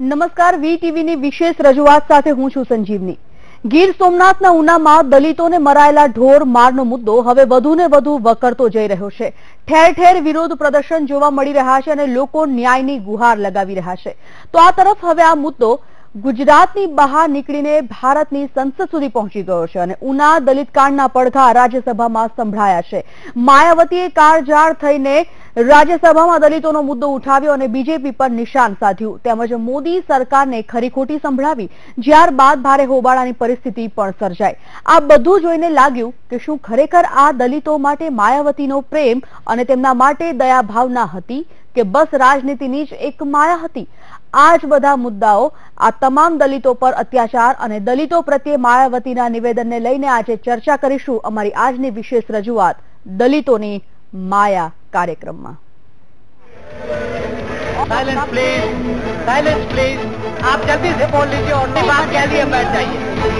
નમસ્કાર, વીટીવીની વિશેષ રજૂઆત સાથે હું છું સંજીવની। ગીર સોમનાથના ઉનામાં દલિતોને મરાયેલા ઢોર મારનો મુદ્દો હવે વધુને વધુ વકરતો જઈ રહ્યો છે। ઠેર ઠેર વિરોધ પ્રદર્શન જોવા મળી રહ્યા છે અને લોકો ન્યાયની ગુહાર લગાવી રહ્યા છે। તો આ તરફ હવે આ મુદ્દો ગુજરાતની બહાર નીકળીને ભારતની સંસદ સુધી પહોંચી ગયો છે અને ઉના દલિત કાંડના પડઘા રાજ્યસભામાં સંભળાયા છે। માયાવતીએ કાળઝાળ થઈને રાજ્યસભામાં દલિતોનો મુદ્દો ઉઠાવ્યો અને બીજેપી પર નિશાન સાધ્યું તેમજ મોદી સરકારને ખરી ખોટી સંભળાવી, જ્યારબાદ ભારે હોબાળાની પરિસ્થિતિ પણ સર્જાઈ। આ બધું જોઈને લાગ્યું કે શું ખરેખર આ દલિતો માટે માયાવતીનો પ્રેમ અને તેમના માટે દયા ભાવના હતી કે બસ રાજનીતિની જ એક માયા હતી? આ જ બધા મુદ્દાઓ, આ તમામ દલિતો પર અત્યાચાર અને દલિતો પ્રત્યે માયાવતીના નિવેદનને લઈને આજે ચર્ચા કરીશું અમારી આજની વિશેષ રજૂઆત દલિતોની माया कार्यक्रम में। साइलेंस प्लीज, आप जल्दी से बोल लीजिए और बात कह लिए बैठ जाइए।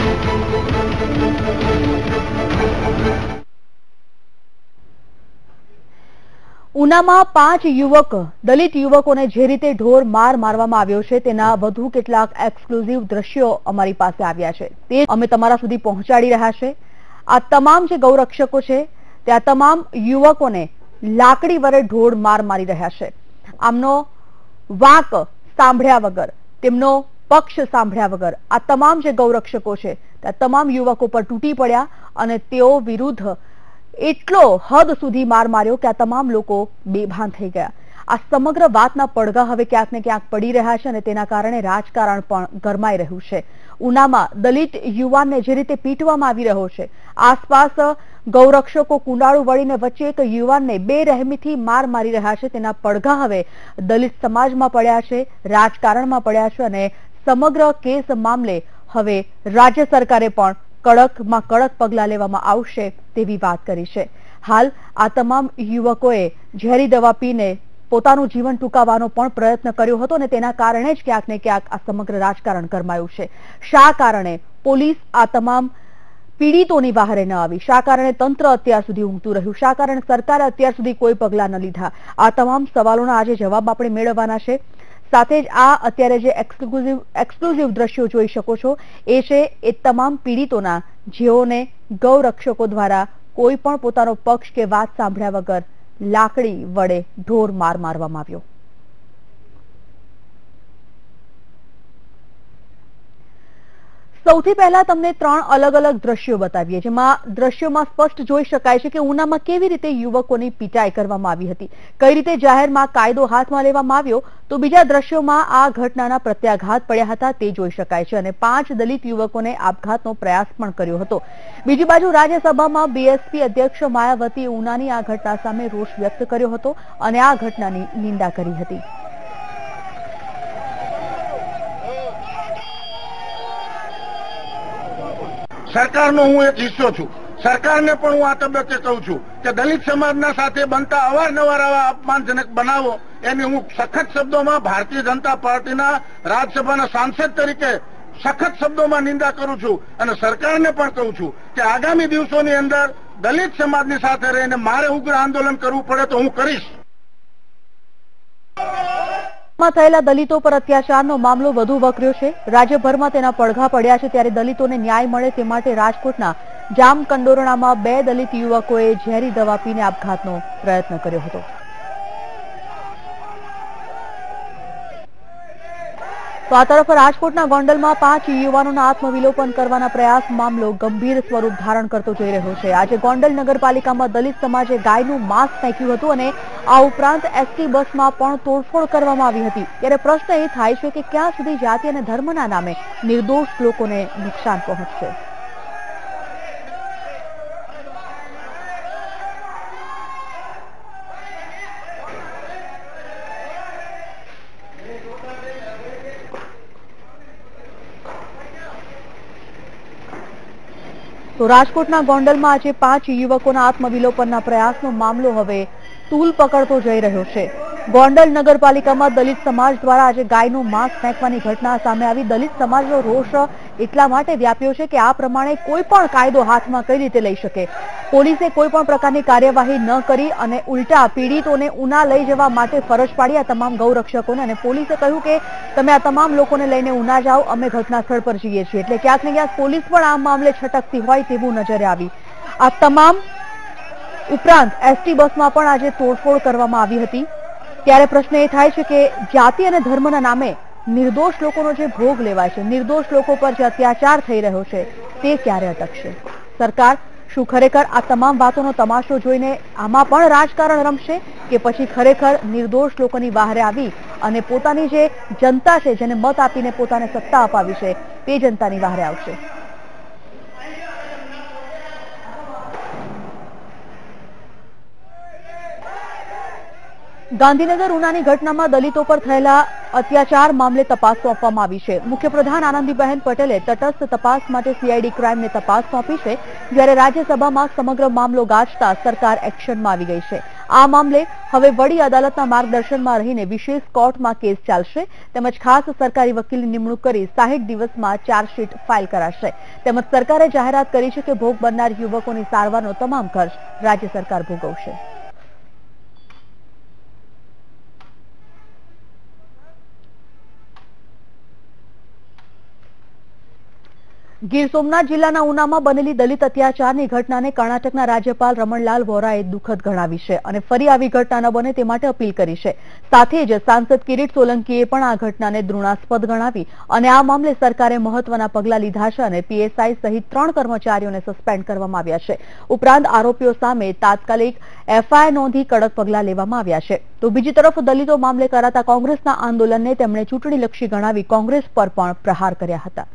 ઉનામાં 5 યુવક દલિત યુવકોને જે રીતે ઢોર મારવામાં આવ્યો છે તેના વધુ કેટલાક એક્સક્લુઝિવ દ્રશ્યો અમારી પાસે આવ્યા છે, તે અમે તમારા સુધી પહોંચાડી રહ્યા છે। આ તમામ જે ગૌરક્ષકો છે તે આ તમામ યુવકોને લાકડી વડે ઢોર મારી રહ્યા છે। આમનો વાંક સાંભળ્યા વગર, તેમનો પક્ષ સાંભળ્યા વગર આ તમામ જે ગૌરક્ષકો છે તે તમામ યુવકો પર તૂટી પડ્યા અને તેઓ વિરુદ્ધ એટલો હદ સુધી માર માર્યો કે આ તમામ લોકો બેભાન થઈ ગયા। આ સમગ્ર વાતના પડઘા હવે ક્યાંક ને ક્યાંક પડી રહ્યા છે અને તેના કારણે રાજકારણ પણ ગરમાઈ રહ્યું છે। ઉનામાં દલિત યુવાનને જે રીતે પીટવામાં આવી રહ્યો છે, આસપાસ ગૌરક્ષકો કુંડાળું વળીને વચ્ચે એક યુવાનને બેરહેમીથી મારી રહ્યા છે, તેના પડઘા હવે દલિત સમાજમાં પડ્યા છે, રાજકારણમાં પડ્યા છે અને સમગ્ર કેસ મામલે હવે રાજ્ય સરકારે પણ કડકમાં કડક પગલાં લેવામાં આવશે તેવી વાત કરી છે। હાલ આ તમામ યુવકોએ ઝેરી દવા પીને પોતાનું જીવન ટૂંકાવવાનો પણ પ્રયત્ન કર્યો હતો અને તેના કારણે જ ક્યાંક ને ક્યાંક આ સમગ્ર રાજકારણ ગરમાયું છે। શા કારણે પોલીસ આ તમામ પીડિતોની બહારે ન આવી? શા કારણે તંત્ર અત્યાર સુધી ઊંઘતું રહ્યું? શા કારણે સરકારે અત્યાર સુધી કોઈ પગલાં ન લીધા? આ તમામ સવાલોના આજે જવાબ આપણે મેળવવાના છે। સાથે જ આ અત્યારે જે એક્સક્લુઝિવ દ્રશ્યો જોઈ શકો છો એ છે એ તમામ પીડિતોના, જેઓને ગૌરક્ષકો દ્વારા કોઈ પણ પોતાનો પક્ષ કે વાત સાંભળ્યા વગર લાકડી વડે ઢોર મારવામાં આવ્યો। સૌથી પહેલા તમને 3 અલગ અલગ દ્રશ્યો બતાવીએ, જેમાં દ્રશ્યોમાં સ્પષ્ટ જોઈ શકાય છે કે ઉનામાં કેવી રીતે યુવકોની પીટાઈ કરવામાં આવી હતી, કઈ રીતે જાહેરમાં કાયદો હાથમાં લેવામાં આવ્યો, તો બીજા દ્રશ્યોમાં આ ઘટનાના પ્રત્યાઘાત પડ્યા હતા તે જોઈ શકાય છે અને 5 દલિત યુવકોને આપઘાતનો પ્રયાસ પણ કર્યો હતો। બીજી બાજુ રાજ્યસભામાં બીએસપી અધ્યક્ષ માયાવતી ઉનાની આ ઘટના સામે રોષ વ્યક્ત કર્યો હતો અને આ ઘટનાની નિંદા કરી હતી। સરકારનો હું એક હિસ્સો છું। સરકારને પણ હું આ તબક્કે કહું છું કે દલિત સમાજના સાથે બનતા અવારનવાર આવા અપમાનજનક બનાવો એની હું સખત શબ્દોમાં ભારતીય જનતા પાર્ટીના રાજ્યસભાના સાંસદ તરીકે સખત શબ્દોમાં નિંદા કરું છું અને સરકારને પણ કહું છું કે આગામી દિવસોની અંદર દલિત સમાજની સાથે રહીને મારે ઉગ્ર આંદોલન કરવું પડે તો હું કરીશ। થયેલા દલિતો પર અત્યાચારનો મામલો વધુ વકર્યો છે, રાજ્યભરમાં તેના પડઘા પડ્યા છે, ત્યારે દલિતોને ન્યાય મળે તે માટે રાજકોટના જામકંડોરણામાં 2 દલિત યુવકોએ ઝેરી દવા પીને આપઘાતનો પ્રયત્ન કર્યો હતો। તો આ તરફ રાજકોટના ગોંડલમાં 5 યુવાનોના આત્મવિલોપન કરવાના પ્રયાસ મામલો ગંભીર સ્વરૂપ ધારણ કરતો જઈ રહ્યો છે। આજે ગોંડલ નગરપાલિકામાં દલિત સમાજે ગાયનું માંસ ફેંક્યું હતું અને આ ઉપરાંત એસટી બસમાં પણ તોડફોડ કરવામાં આવી હતી। ત્યારે પ્રશ્ન એ થાય છે કે ક્યાં સુધી જાતિ અને ધર્મના નામે નિર્દોષ લોકોને નુકસાન પહોંચશે? તો રાજકોટના ગોંડલમાં આજે 5 યુવકોના આત્મવિલોપનના પ્રયાસનો મામલો હવે તૂલ પકડતો જઈ રહ્યો છે। ગોંડલ નગરપાલિકામાં દલિત સમાજ દ્વારા આજે ગાયનું માંસ ફેંકવાની ઘટના સામે આવી. દલિત સમાજનો રોષ એટલા માટે વ્યાપ્યો છે કે આ પ્રમાણે કોઈ પણ કાયદો હાથમાં કઈ રીતે લઈ શકે. પોલીસે કોઈ પણ પ્રકારની કાર્યવાહી ન કરી અને ઉલટા પીડિતોને ઉના લઈ જવા માટે ફરજ પાડી આ તમામ ગૌરક્ષકોને. અને પોલીસે કહ્યું કે તમે આ તમામ લોકોને લઈને ઉના જાઓ, અમે ઘટના સ્થળ પર જઈએ છીએ. એટલે ક્યાંક ને ક્યાંક પોલીસ પણ આ મામલે છટકતી હોય તેવું નજરે આવી. આ તમામ ઉપરાંત એસટી બસમાં પણ આજે તોડફોડ કરવામાં આવી હતી. ત્યારે પ્રશ્ન એ થાય છે કે જાતિ અને ધર્મના નામે નિર્દોષ લોકોનો જે ભોગ લેવાય છે, નિર્દોષ લોકો પર જે અત્યાચાર થઈ રહ્યો છે, તે ક્યારે અટકશે? સરકાર શું ખરેખર આ તમામ વાતોનો તમાશો જોઈને આમાં પણ રાજકારણ રમશે કે પછી ખરેખર નિર્દોષ લોકોની બહારે આવી અને પોતાની જે જનતા છે, જેને મત આપીને પોતાને સત્તા અપાવી છે, તે જનતાની બહારે આવશે? ગાંધીનગર ઉનાની ઘટનામાં દલિતો પર થયેલા અત્યાચાર મામલે તપાસ સોંપવામાં આવી છે. મુખ્યપ્રધાન આનંદીબહેન પટેલે તટસ્થ તપાસ માટે સીઆઈડી ક્રાઇમને તપાસ સોંપી છે. જ્યારે રાજ્યસભામાં સમગ્ર મામલો ગાજતા સરકાર એક્શનમાં આવી ગઈ છે. આ મામલે હવે વડી અદાલતના માર્ગદર્શનમાં રહીને વિશેષ કોર્ટમાં કેસ ચાલશે. તેમજ ખાસ સરકારી વકીલની નિમણૂક કરી 60 દિવસમાં ચાર્જશીટ ફાઇલ કરાશે. તેમજ સરકારે જાહેરાત કરી છે કે ભોગ બનનાર યુવકોની સારવારનો તમામ ખર્ચ રાજ્ય સરકાર ભોગવશે. ગીર સોમનાથ જિલ્લાના ઉનામાં બનેલી દલિત અત્યાચારની ઘટનાને કર્ણાટકના રાજ્યપાલ રમણલાલ વોરાએ દુઃખદ ગણાવી છે અને ફરી આવી ઘટના ન બને તે માટે અપીલ કરી છે. સાથે જ સાંસદ કિરીટ સોલંકીએ પણ આ ઘટનાને દ્રુણાસ્પદ ગણાવી અને આ મામલે સરકારે મહત્વના પગલાં લીધા છે અને પીએસઆઈ સહિત 3 કર્મચારીઓને સસ્પેન્ડ કરવામાં આવ્યા છે. ઉપરાંત આરોપીઓ સામે તાત્કાલિક એફઆઈઆર નોંધી કડક પગલાં લેવામાં આવ્યા છે. તો બીજી તરફ દલિતો મામલે કરાતા કોંગ્રેસના આંદોલનને તેમણે ચૂંટણીલક્ષી ગણાવી કોંગ્રેસ પર પણ પ્રહાર કર્યા હતા.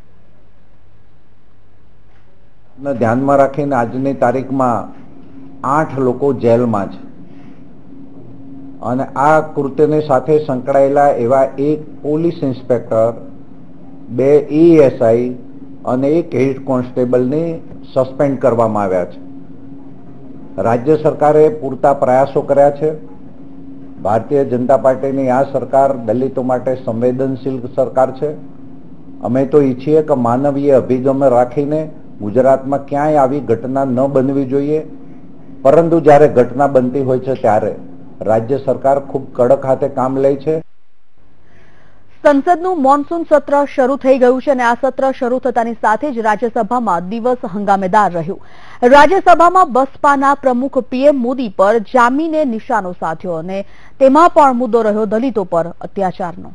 ધ્યાનમાં રાખીને આજની તારીખમાં 8 લોકો જેલમાં છે અને આ કૃત્યની સાથે સંકળાયેલા એવા એક પોલીસ ઇન્સ્પેક્ટર, 2 ESI અને 1 હેડ કોન્સ્ટેબલને સસ્પેન્ડ કરવામાં આવ્યા છે. રાજ્ય સરકારે પૂરતા પ્રયાસો કર્યા છે. ભારતીય જનતા પાર્ટીની આ સરકાર દલિતો માટે સંવેદનશીલ સરકાર છે. અમે તો ઈચ્છીએ કે માનવીય અભિગમ રાખીને ગુજરાતમાં ક્યાંય આવી ઘટના ન બનવી જોઈએ, પરંતુ જ્યારે ઘટના બનતી હોય છે ત્યારે રાજ્ય સરકાર ખૂબ કડક હાથે કામ લે છે. સંસદનું મોન્સૂન સત્ર શરૂ થઈ ગયું છે અને આ સત્ર શરૂ થતાની સાથે જ રાજ્યસભામાં દિવસ હંગામેદાર રહ્યું. રાજ્યસભામાં બસપાના પ્રમુખ પીએમ મોદી પર જામીને નિશાનો સાધ્યો અને તેમાં પણ મુદ્દો રહ્યો દલિતો પર અત્યાચારનો.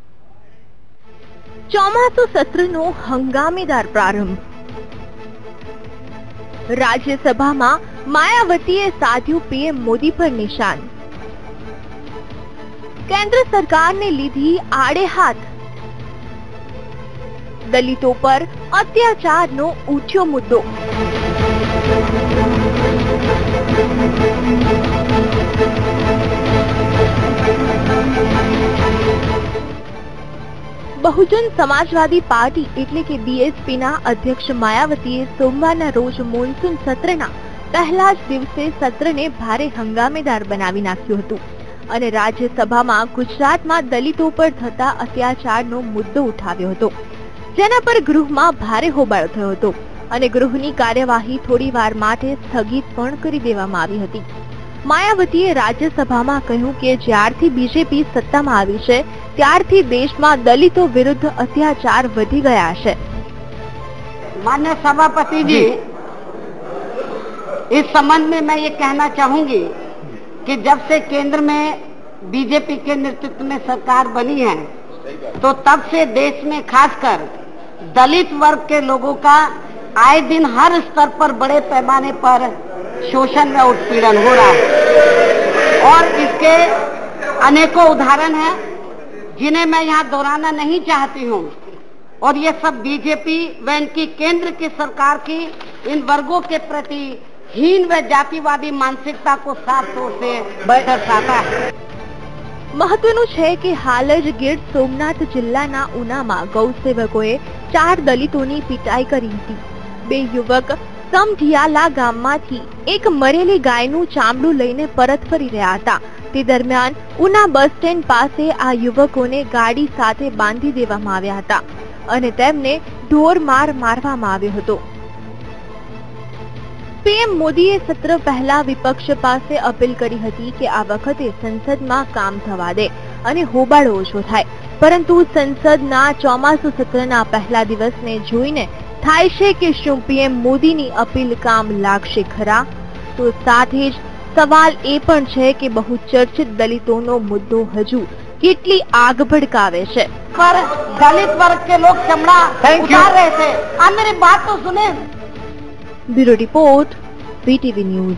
ચોમાસુ સત્રનો હંગામેદાર પ્રારંભ. રાજ્યસભામાં માયાવતીએ સાધ્યું પીએમ મોદી પર નિશાન. કેન્દ્ર સરકારને લીધી આડે હાથ. દલિતો પર અત્યાચારનો ઊંચો મુદ્દો. બહુજન સમાજવાદી પાર્ટી એટલે કે બીએસપીના અધ્યક્ષ માયાવતીએ સોમવારના રોજ મોન્સૂન સત્રના પહેલા જ દિવસે સત્રને ભારે હંગામેદાર બનાવી નાખ્યું હતું અને રાજ્યસભામાં ગુજરાતમાં દલિતો પર થતા અત્યાચારનો મુદ્દો ઉઠાવ્યો હતો, જેના પર ગૃહમાં ભારે હોબાળો થયો હતો અને ગૃહની કાર્યવાહી થોડી વાર માટે સ્થગિત પણ કરી દેવામાં આવી હતી. માયાવતીએ રાજ્યસભામાં કહ્યું કે જ્યારથી બીજેપી સત્તામાં આવી છે ત્યારથી દેशમાં दलितों विरुद्ध अत्याचार वधी गया है. माननीय सभापति जी, इस संबंध में मैं ये कहना चाहूंगी कि जब से केंद्र में बीजेपी के नेतृत्व में सरकार बनी है तो तब से देश में खासकर दलित वर्ग के लोगों का आए दिन हर स्तर पर बड़े पैमाने पर शोषण व उत्पीड़न हो रहा है और इसके अनेकों उदाहरण हैं जिन्हें मैं यहाँ दोहराना नहीं चाहती हूँ और ये सब बीजेपी व इनकी केंद्र की सरकार की इन वर्गों के प्रति हीन व जातिवादी मानसिकता को साफ तौर से दर्शाता है. મહત્વનું છે કે હાલ જ ગીર સોમનાથ જિલ્લાના ઉનામાં ગૌસેવકોએ 4 દલિતોની પીટાઈ કરી હતી. 2 યુવક સમઢિયાલા ગામમાંથી એક મરેલી ગાયનું ચામડું લઈને પરત ફરી રહ્યા હતા. તે દરમિયાન ઉના બસ સ્ટેન્ડ પાસે આ યુવકોને ગાડી સાથે બાંધી દેવામાં આવ્યા હતા અને તેમને ઢોરમાર મારવામાં આવ્યો હતો. પીએમ મોદીએ સત્ર પહેલા વિપક્ષ પાસે અપીલ કરી હતી કે આ વખતે સંસદમાં કામ થવા દે અને હોબાળો ઓછો થાય, પરંતુ સંસદના ચોમાસુ સત્રના પહેલા દિવસને જોઈને થાય છે કે શું પીએમ મોદીની અપીલ કામ લાગશે ખરા? તો સાથે જ સવાલ એ પણ છે કે બહુ ચર્ચિત દલિતોનો મુદ્દો હજુ કેટલી આગ ભડકાવે છે. पर दलित वर्ग के लोग चमड़ा उतार रहे थे. आप मेरी बात तो सुने. Bureau report, VTV news.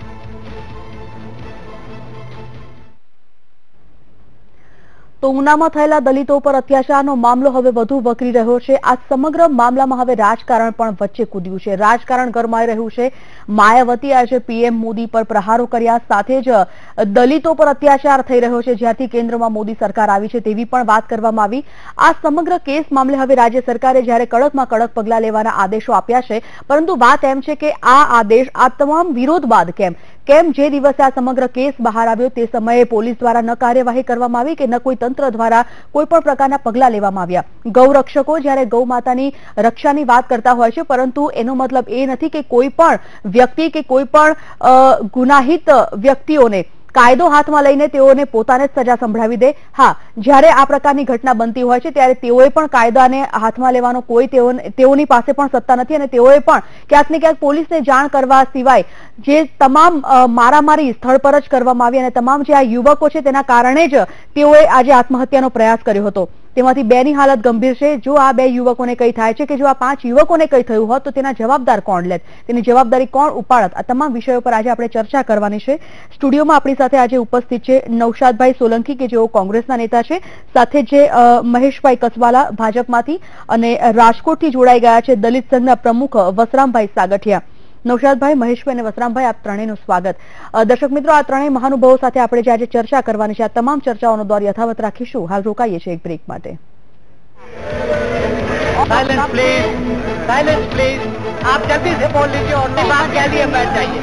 તો ઉનામાં થયેલા દલિતો પર અત્યાચારનો મામલો હવે વધુ વકરી રહ્યો છે. આ સમગ્ર મામલામાં હવે રાજકારણ પણ વચ્ચે કૂદ્યું છે. રાજકારણ ગરમાઈ રહ્યું છે. માયાવતી આજે પીએમ મોદી પર પ્રહારો કર્યા, સાથે જ દલિતો પર અત્યાચાર થઈ રહ્યો છે જ્યારથી કેન્દ્રમાં મોદી સરકાર આવી છે તેવી પણ વાત કરવામાં આવી. આ સમગ્ર કેસ મામલે હવે રાજ્ય સરકારે જ્યારે કડકમાં કડક પગલાં લેવાના આદેશો આપ્યા છે, પરંતુ વાત એમ છે કે આ આદેશ આ તમામ વિરોધ બાદ કેમ જે દિવસે આ સમગ્ર કેસ બહાર આવ્યો તે સમયે પોલીસ દ્વારા ન કાર્યવાહી કરવામાં આવી કે ન કોઈ તંત્ર દ્વારા કોઈ પણ પ્રકારના પગલાં લેવામાં આવ્યા. ગૌરક્ષકો જ્યારે ગૌ માતાની રક્ષાની વાત કરતા હોય છે, પરંતુ એનો મતલબ એ નથી કે કોઈ પણ વ્યક્તિ કે કોઈ પણ ગુનાહિત વ્યક્તિઓને કાયદો હાથમાં લઈને તેઓને પોતાને જ સજા સંભળાવી દે. હા, જ્યારે આ પ્રકારની ઘટના બનતી હોય છે ત્યારે તેઓએ પણ કાયદાને હાથમાં લેવાનો કોઈ તેઓની પાસે પણ સત્તા નથી અને તેઓએ પણ ક્યાંક ને ક્યાંક પોલીસને જાણ કરવા સિવાય જે તમામ મારામારી સ્થળ પર જ કરવામાં આવી અને તમામ જે આ યુવકો છે તેના કારણે જ તેઓએ આજે આત્મહત્યાનો પ્રયાસ કર્યો હતો. તેમાંથી 2ની હાલત ગંભીર છે. જો આ 2 યુવકોને કંઈ થાય છે કે જો આ 5 યુવકોને કંઈ થયું હોત તો તેના જવાબદાર કોણ લેત, તેની જવાબદારી કોણ ઉપાડત? આ તમામ વિષયો પર આજે આપણે ચર્ચા કરવાની છે. સ્ટુડિયોમાં આપણી સાથે આજે ઉપસ્થિત છે નૌશાદભાઈ સોલંકી કે જેઓ કોંગ્રેસના નેતા છે, સાથે જે મહેશભાઈ કસવાલા ભાજપમાંથી અને રાજકોટથી જોડાઈ ગયા છે દલિત સંઘના પ્રમુખ વસરામભાઈ સાગઠિયા. નૌશાદભાઈ, મહેશભાઈ અને વસરામભાઈ, આપ ત્રણેયનું સ્વાગત. દર્શક મિત્રો, આ ત્રણેય મહાનુભાવો સાથે આપણે જે આજે ચર્ચા કરવાની છે આ તમામ ચર્ચાઓનો દોર યથાવત રાખીશું. હાલ રોકાઈએ છીએ એક બ્રેક માટે. Silence please, silence please. आप जल्दी से बोल लीजिए और अपनी बात कह लिए बैठ जाइए.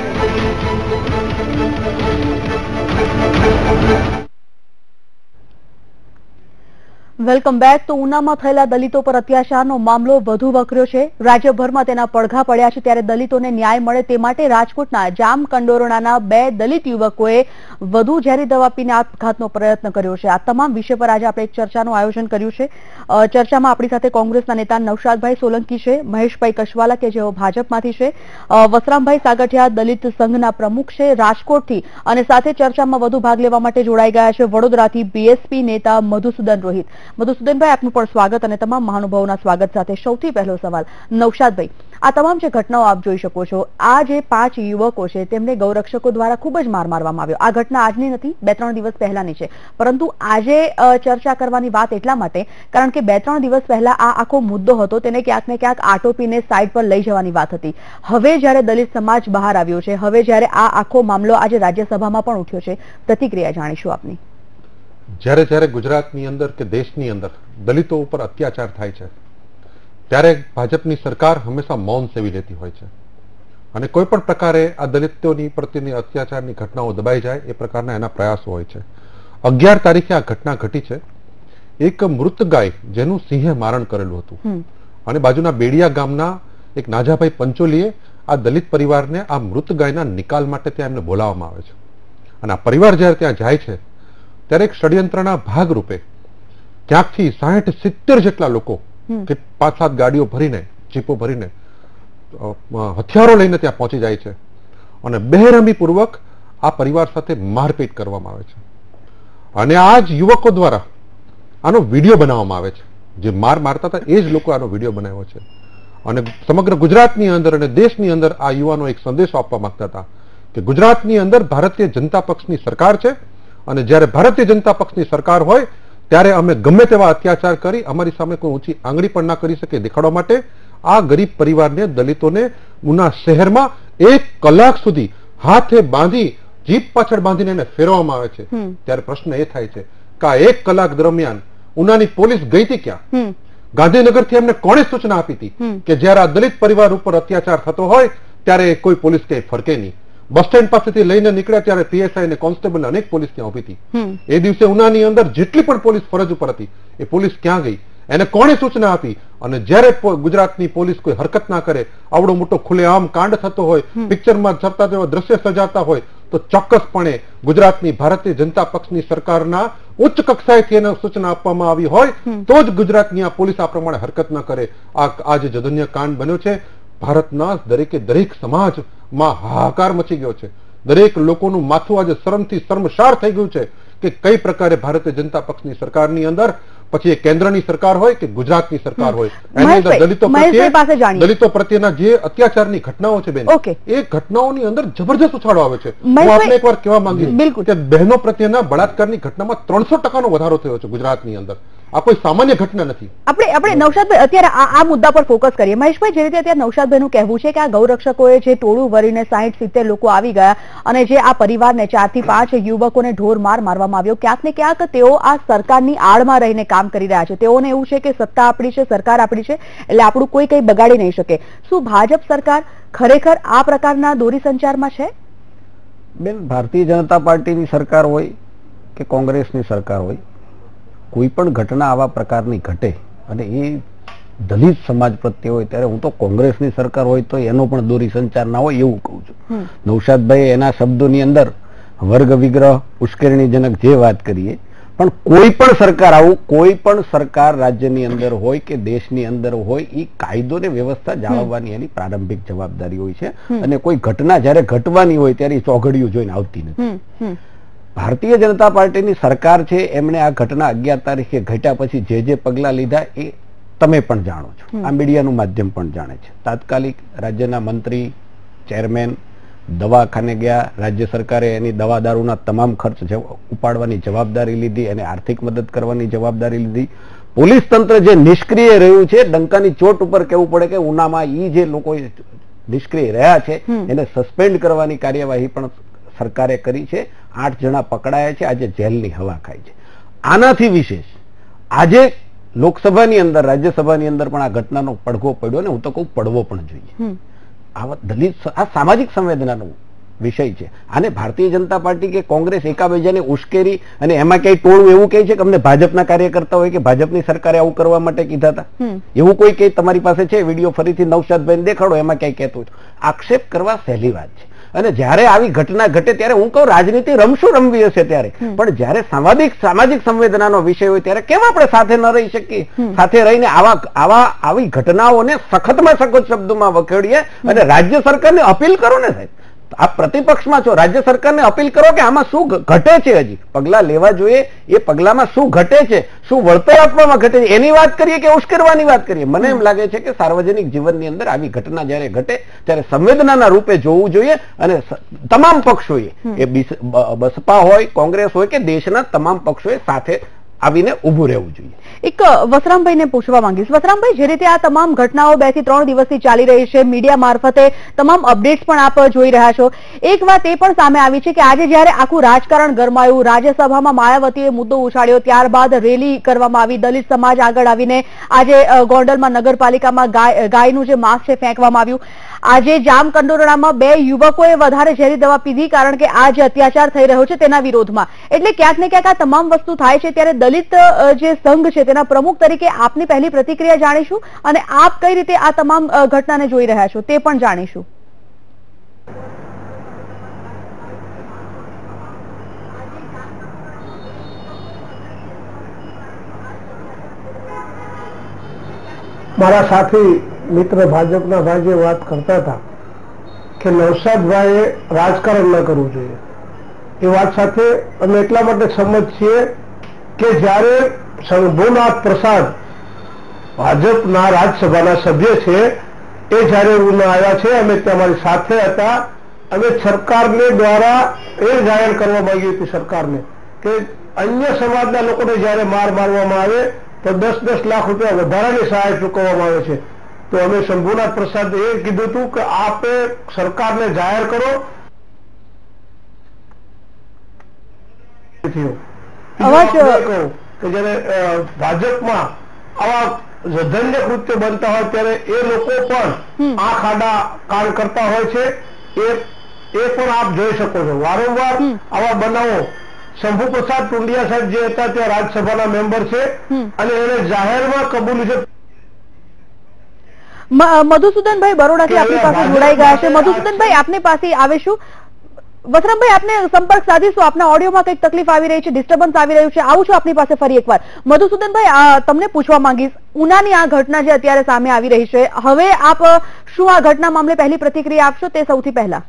Welcome back. તો ઉનામાં થયેલા દલિતો પર અત્યાચારનો મામલો વધુ વકર્યો છે. રાજ્યભરમાં તેના પડઘા પડ્યા છે, ત્યારે દલિતોને ન્યાય મળે તે માટે રાજકોટના જામકંડોરણાના 2 દલિત યુવકોએ વધુ ઝેરી દવા પીને આપઘાતનો પ્રયત્ન કર્યો છે. આ તમામ વિષય પર આજે આપણે એક ચર્ચાનું આયોજન કર્યું છે. ચર્ચામાં આપણી સાથે કોંગ્રેસના નેતા નૌશાદભાઈ સોલંકી છે, મહેશભાઈ કસવાલા કે જેઓ ભાજપમાંથી છે, વસરામભાઈ સાગઠિયા દલિત સંઘના પ્રમુખ છે રાજકોટથી, અને સાથે ચર્ચામાં વધુ ભાગ લેવા માટે જોડાઈ ગયા છે વડોદરાથી બીએસપી નેતા મધુસૂદન રોહિત. મધુસૂદનભાઈ, આપનું પણ સ્વાગત અને તમામ મહાનુભાવોના સ્વાગત સાથે સૌથી પહેલો સવાલ નૌશાદભાઈ, આ તમામ જે ઘટનાઓ આપ જોઈ શકો છો, આ જે 5 યુવકો છે તેમને ગૌરક્ષકો દ્વારા ખૂબ જ માર મારવામાં આવ્યો. આ ઘટના આજની નથી, 2-3 દિવસ પહેલાની છે, પરંતુ આજે ચર્ચા કરવાની વાત એટલા માટે કારણ કે 2-3 દિવસ પહેલા આ આખો મુદ્દો હતો તેને ક્યાંક ને ક્યાંક આટોપીને સાઈડ પર લઈ જવાની વાત હતી. હવે જ્યારે દલિત સમાજ બહાર આવ્યો છે, હવે જ્યારે આ આખો મામલો આજે રાજ્યસભામાં પણ ઉઠ્યો છે, પ્રતિક્રિયા જાણીશું આપની. જ્યારે જ્યારે ગુજરાતની અંદર કે દેશની અંદર દલિતો ઉપર અત્યાચાર થાય છે ત્યારે ભાજપની સરકાર હંમેશા મૌન સેવી લેતી હોય છે અને કોઈ પણ પ્રકારે આ દલિતોની પ્રત્યેની અત્યાચારની ઘટનાઓ દબાઈ જાય એ પ્રકારના એના પ્રયાસો હોય છે. 11 તારીખે આ ઘટના ઘટી છે. એક મૃત ગાય જેનું સિંહે મારણ કરેલું હતું અને બાજુના બેડિયા ગામના એક નાજાભાઈ પંચોલીએ આ દલિત પરિવારને આ મૃત ગાયના નિકાલ માટે ત્યાં એમને બોલાવવામાં આવે છે અને આ પરિવાર જ્યારે ત્યાં જાય છે ત્યારે એક ષડયંત્રના ભાગરૂપે ક્યાંકથી 60-70 જેટલા લોકો કે 5-7 ગાડીઓ ભરીને, જીપો ભરીને, હથિયારો લઈને ત્યાં પહોંચી જાય છે અને બેરહમીપૂર્વક આ પરિવાર સાથે મારપીટ કરવામાં આવે છે. અને આ જ યુવકો દ્વારા આનો વિડીયો બનાવવામાં આવે છે. જે મારતા હતા એ જ લોકો આનો વિડીયો બનાવ્યો છે અને સમગ્ર ગુજરાતની અંદર અને દેશની અંદર આ યુવાનો એક સંદેશો આપવા માંગતા હતા કે ગુજરાતની અંદર ભારતીય જનતા પક્ષની સરકાર છે અને જ્યારે ભારતીય જનતા પક્ષની સરકાર હોય ત્યારે અમે ગમે તેવા અત્યાચાર કરી અમારી સામે કોઈ ઊંચી આંગળી પણ ના કરી શકે દેખાડવા માટે આ ગરીબ પરિવારને, દલિતોને ઉના શહેરમાં 1 કલાક સુધી હાથે બાંધી જીપ પાછળ બાંધીને એને ફેરવવામાં આવે છે. ત્યારે પ્રશ્ન એ થાય છે કે આ 1 કલાક દરમિયાન ઉનાની પોલીસ ગઈ હતી ક્યાં? ગાંધીનગરથી એમને કોણે સૂચના આપી હતી કે જ્યારે આ દલિત પરિવાર ઉપર અત્યાચાર થતો હોય ત્યારે કોઈ પોલીસ ક્યાંય ફરકે નહીં. બસ સ્ટેન્ડ પાસેથી લઈને નીકળ્યા ત્યારે પીએસઆઈ અને કોન્સ્ટેબલ અનેક પોલીસ ત્યાં ઉભી હતી. એ દિવસે ઉનાની અંદર જેટલી પણ પોલીસ ફરજ ઉપર હતી એ પોલીસ ક્યાં ગઈ, એને કોણે સૂચના આપી? અને જ્યારે ગુજરાતની પોલીસ કોઈ હરકત ના કરે, આવડો મોટો ખુલ્લેઆમ કાંડ થતો હોય, પિક્ચરમાં છપતા તેવા દ્રશ્ય સજાતા હોય, તો ચોક્કસપણે ગુજરાતની ભારતીય જનતા પક્ષની સરકારના ઉચ્ચ કક્ષાએથી એને સૂચના આપવામાં આવી હોય તો જ ગુજરાતની આ પોલીસ આ પ્રમાણે હરકત ન કરે. આ જે જઘન્ય કાંડ બન્યો છે, ભારતના દરેકે દરેક સમાજમાં હાહાકાર મચી ગયો છે. દરેક લોકોનું માથું આજે શરમથી શર્મસાર થઈ ગયું છે કે કઈ પ્રકારે ભારતીય જનતા પક્ષની સરકારની અંદર, પછી એ કેન્દ્રની સરકાર હોય કે ગુજરાતની સરકાર હોય, એની અંદર દલિતો પ્રત્યેના જે અત્યાચારની ઘટનાઓ છે બેન, એ ઘટનાઓની અંદર જબરજસ્ત ઉછાળો આવે છે. હું આપને એકવાર કહેવા માંગીશ કે બહેનો પ્રત્યેના બળાત્કારની ઘટનામાં 300% વધારો થયો છે ગુજરાતની અંદર. આ કોઈ સામાન્ય ઘટના નથી. આપણે નૌશાદભાઈ અત્યારે આ મુદ્દા પર ફોકસ કરીએ. મહેશભાઈ, જે રીતે અત્યારે નૌશાદભાઈનું કહેવું છે કે આ ગૌરક્ષકોએ જે ટોળું ભરીને 60-70 લોકો આવી ગયા અને જે આ પરિવારને 4 થી 5 યુવકોને ઢોર માર મારવામાં આવ્યો, ક્યાંક ને ક્યાંક તેઓ આ સરકારની આડમાં રહીને કામ કરી રહ્યા છે. તેઓને એવું છે કે સત્તા આપણી છે, સરકાર આપણી છે, એટલે આપણું કોઈ કંઈ બગાડી નહીં શકે. શું ભાજપ સરકાર ખરેખર આ પ્રકારના દોરી સંચારમાં છે? બેન, ભારતીય જનતા પાર્ટીની સરકાર હોય કે કોંગ્રેસની સરકાર હોય, કોઈ પણ ઘટના આવા પ્રકારની ઘટે અને એ દલિત સમાજ પ્રત્યે હોય ત્યારે હું તો કોંગ્રેસની સરકાર હોય તો એનો પણ દોરી સંચાર ના હોય એવું કહું છું. નૌશાદભાઈ એના શબ્દોની અંદર વર્ગ વિગ્રહ, ઉશ્કેરણીજનક જે વાત કરીએ, પણ કોઈ પણ સરકાર, આવું કોઈ પણ સરકાર રાજ્યની અંદર હોય કે દેશની અંદર હોય, એ કાયદો ને વ્યવસ્થા જાળવવાની એની પ્રારંભિક જવાબદારી હોય છે. અને કોઈ ઘટના જયારે ઘટવાની હોય ત્યારે એ ચોઘડિયું જોઈને આવતી નથી. ભારતીય જનતા પાર્ટીની સરકાર છે, એમણે આ ઘટના 11 તારીખે ઘટ્યા પછી જે પગલા લીધા એ તમે પણ જાણો છો, આ મીડિયાનું માધ્યમ પણ જાણે છે. તાત્કાલિક રાજ્યના મંત્રી, ચેરમેન દવાખાને ગયા, રાજ્ય સરકારે એની દવા દારૂના તમામ ખર્ચ ઉપાડવાની જવાબદારી લીધી અને આર્થિક મદદ કરવાની જવાબદારી લીધી. પોલીસ તંત્ર જે નિષ્ક્રિય રહ્યું છે, ડંકાની ચોટ ઉપર કહેવું પડે કે ઉનામાં જે લોકો નિષ્ક્રિય રહ્યા છે એને સસ્પેન્ડ કરવાની કાર્યવાહી પણ સરકારે કરી છે. 8 જણા પકડાયા છે, આજે જેલની હવા ખાય છે. આનાથી વિશેષ આજે લોકસભાની અંદર, રાજ્યસભાની અંદર પણ આ ઘટનાનો પડઘો પડ્યો ને હું તો કહું પડવો પણ જોઈએ. આ દલિત, આ સામાજિક સંવેદનાનો વિષય છે. આને ભારતીય જનતા પાર્ટી કે કોંગ્રેસ એકાબીજાને ઉશ્કેરી અને એમાં ક્યાંય ટોળું એવું કહે છે કે અમને ભાજપના કાર્યકર્તા હોય કે ભાજપની સરકારે આવું કરવા માટે કીધા હતા, એવું કોઈ કે તમારી પાસે છે વિડીયો? ફરીથી નૌશાદભાઈને દેખાડો, એમાં ક્યાંય કહેતું હોય તો આક્ષેપ કરવા સહેલી વાત છે. અને જયારે આવી ઘટના ઘટે ત્યારે હું કહું રાજનીતિ રમવી હશે ત્યારે, પણ જયારે સામાજિક સંવેદનાનો વિષય હોય ત્યારે કેમ આપણે સાથે ન રહી શકીએ? સાથે રહીને આવી ઘટનાઓને સખતમાં સખત શબ્દોમાં વખેડીએ અને રાજ્ય સરકારને અપીલ કરો ને સાહેબ, આપ પ્રતિપક્ષમાં છો, રાજ્ય સરકારને અપીલ કરો કે આમાં શું ઘટે છે, હજી પગલા લેવા જોઈએ, એ પગલામાં શું ઘટે છે, શું વળતર આપવામાં ઘટે છે, એની વાત કરીએ કે ઉશ્કેરવાની વાત કરીએ. મને એમ લાગે છે કે સાર્વજનિક જીવનની અંદર આવી ઘટના જયારે ઘટે ત્યારે સંવેદનાના રૂપે જોવું જોઈએ અને તમામ પક્ષોએ, એ બસપા હોય, કોંગ્રેસ હોય કે દેશના તમામ પક્ષોએ સાથે આવીને ઉભું રહેવું જોઈએ. એક વસરામભાઈને પૂછવા માંગીશ. વસરામભાઈ, જે રીતે આ તમામ ઘટનાઓ 2 થી 3 દિવસથી ચાલી રહી છે, મીડિયા મારફતે તમામ અપડેટ્સ પણ આપ જોઈ રહ્યા છો, એક વાત એ પણ સામે આવી છે કે આજે જયારે આખું રાજકારણ ગરમાયું, રાજ્યસભામાં માયાવતીએ મુદ્દો ઉછાળ્યો, ત્યારબાદ રેલી કરવામાં આવી, દલિત સમાજ આગળ આવીને આજે ગોંડલમાં નગરપાલિકામાં ગાયનું જે માંસ છે ફેંકવામાં આવ્યું. આજે જામકંડોરણામાં 2 યુવકોએ વધારે ઝેરી દવા પીધી કારણ કે આ જે અત્યાચાર થઈ રહ્યો છે તેના વિરોધમાં. એટલે ક્યાંક ને ક્યાંક આ તમામ વસ્તુ થાય છે ત્યારે દલિત જે સંઘ છે તેના પ્રમુખ તરીકે આપની પહેલી પ્રતિક્રિયા જાણીશું અને આપ કઈ રીતે આ તમામ ઘટનાને જોઈ રહ્યા છો તે પણ જાણીશું. મારા સાથી મિત્ર ભાજપના ભાઈ જે વાત કરતા હતા કે નૌશાદભાઈએ રાજકારણ ન કરવું જોઈએ, એ વાત સાથે અમે એટલા માટે સંમત છીએ કે જ્યારે શંભુનાથ પ્રસાદ ભાજપના રાજ્યસભાના સભ્ય છે એ જયારે ઉના આવ્યા છે, અમે તમારી સાથે હતા, અમે સરકારને દ્વારા એ જાહેર કરવા માંગી હતી સરકારને કે અન્ય સમાજના લોકોને જયારે મારવામાં આવે તો 10-10 લાખ રૂપિયા વધારાની સહાય ચૂકવવામાં આવે છે. તો અમે શંભુનાથ પ્રસાદ એ કીધું હતું કે આપે સરકારને જાહેર કરો. કે જયારે ભાજપમાં આવા જધન્ય કૃત્ય બનતા હોય ત્યારે એ લોકો પણ આ ખાડા કામ કરતા હોય છે. એ પણ આપ જોઈ શકો છો. વારંવાર આવા બનાવો શંભુ પ્રસાદ ટુંડિયા સાહેબ જે હતા તે રાજ્યસભાના મેમ્બર છે અને એને જાહેરમાં કબૂલ્યું છે. મધુસૂદનભાઈ બરોડાથી આપની પાસે જોડાઈ ગયા છે. મધુસૂદનભાઈ આપની પાસે આવીશું. વસરામભાઈ આપને સંપર્ક સાધીશું. આપના ઓડિયોમાં કંઈક તકલીફ આવી રહી છે, ડિસ્ટર્બન્સ આવી રહ્યું છે. આવું છું આપની પાસે ફરી એકવાર. મધુસૂદનભાઈ, તમને પૂછવા માંગીશ, ઉનાની આ ઘટના જે અત્યારે સામે આવી રહી છે, હવે આપ શું આ ઘટના મામલે પહેલી પ્રતિક્રિયા આપશો તે સૌથી પહેલા?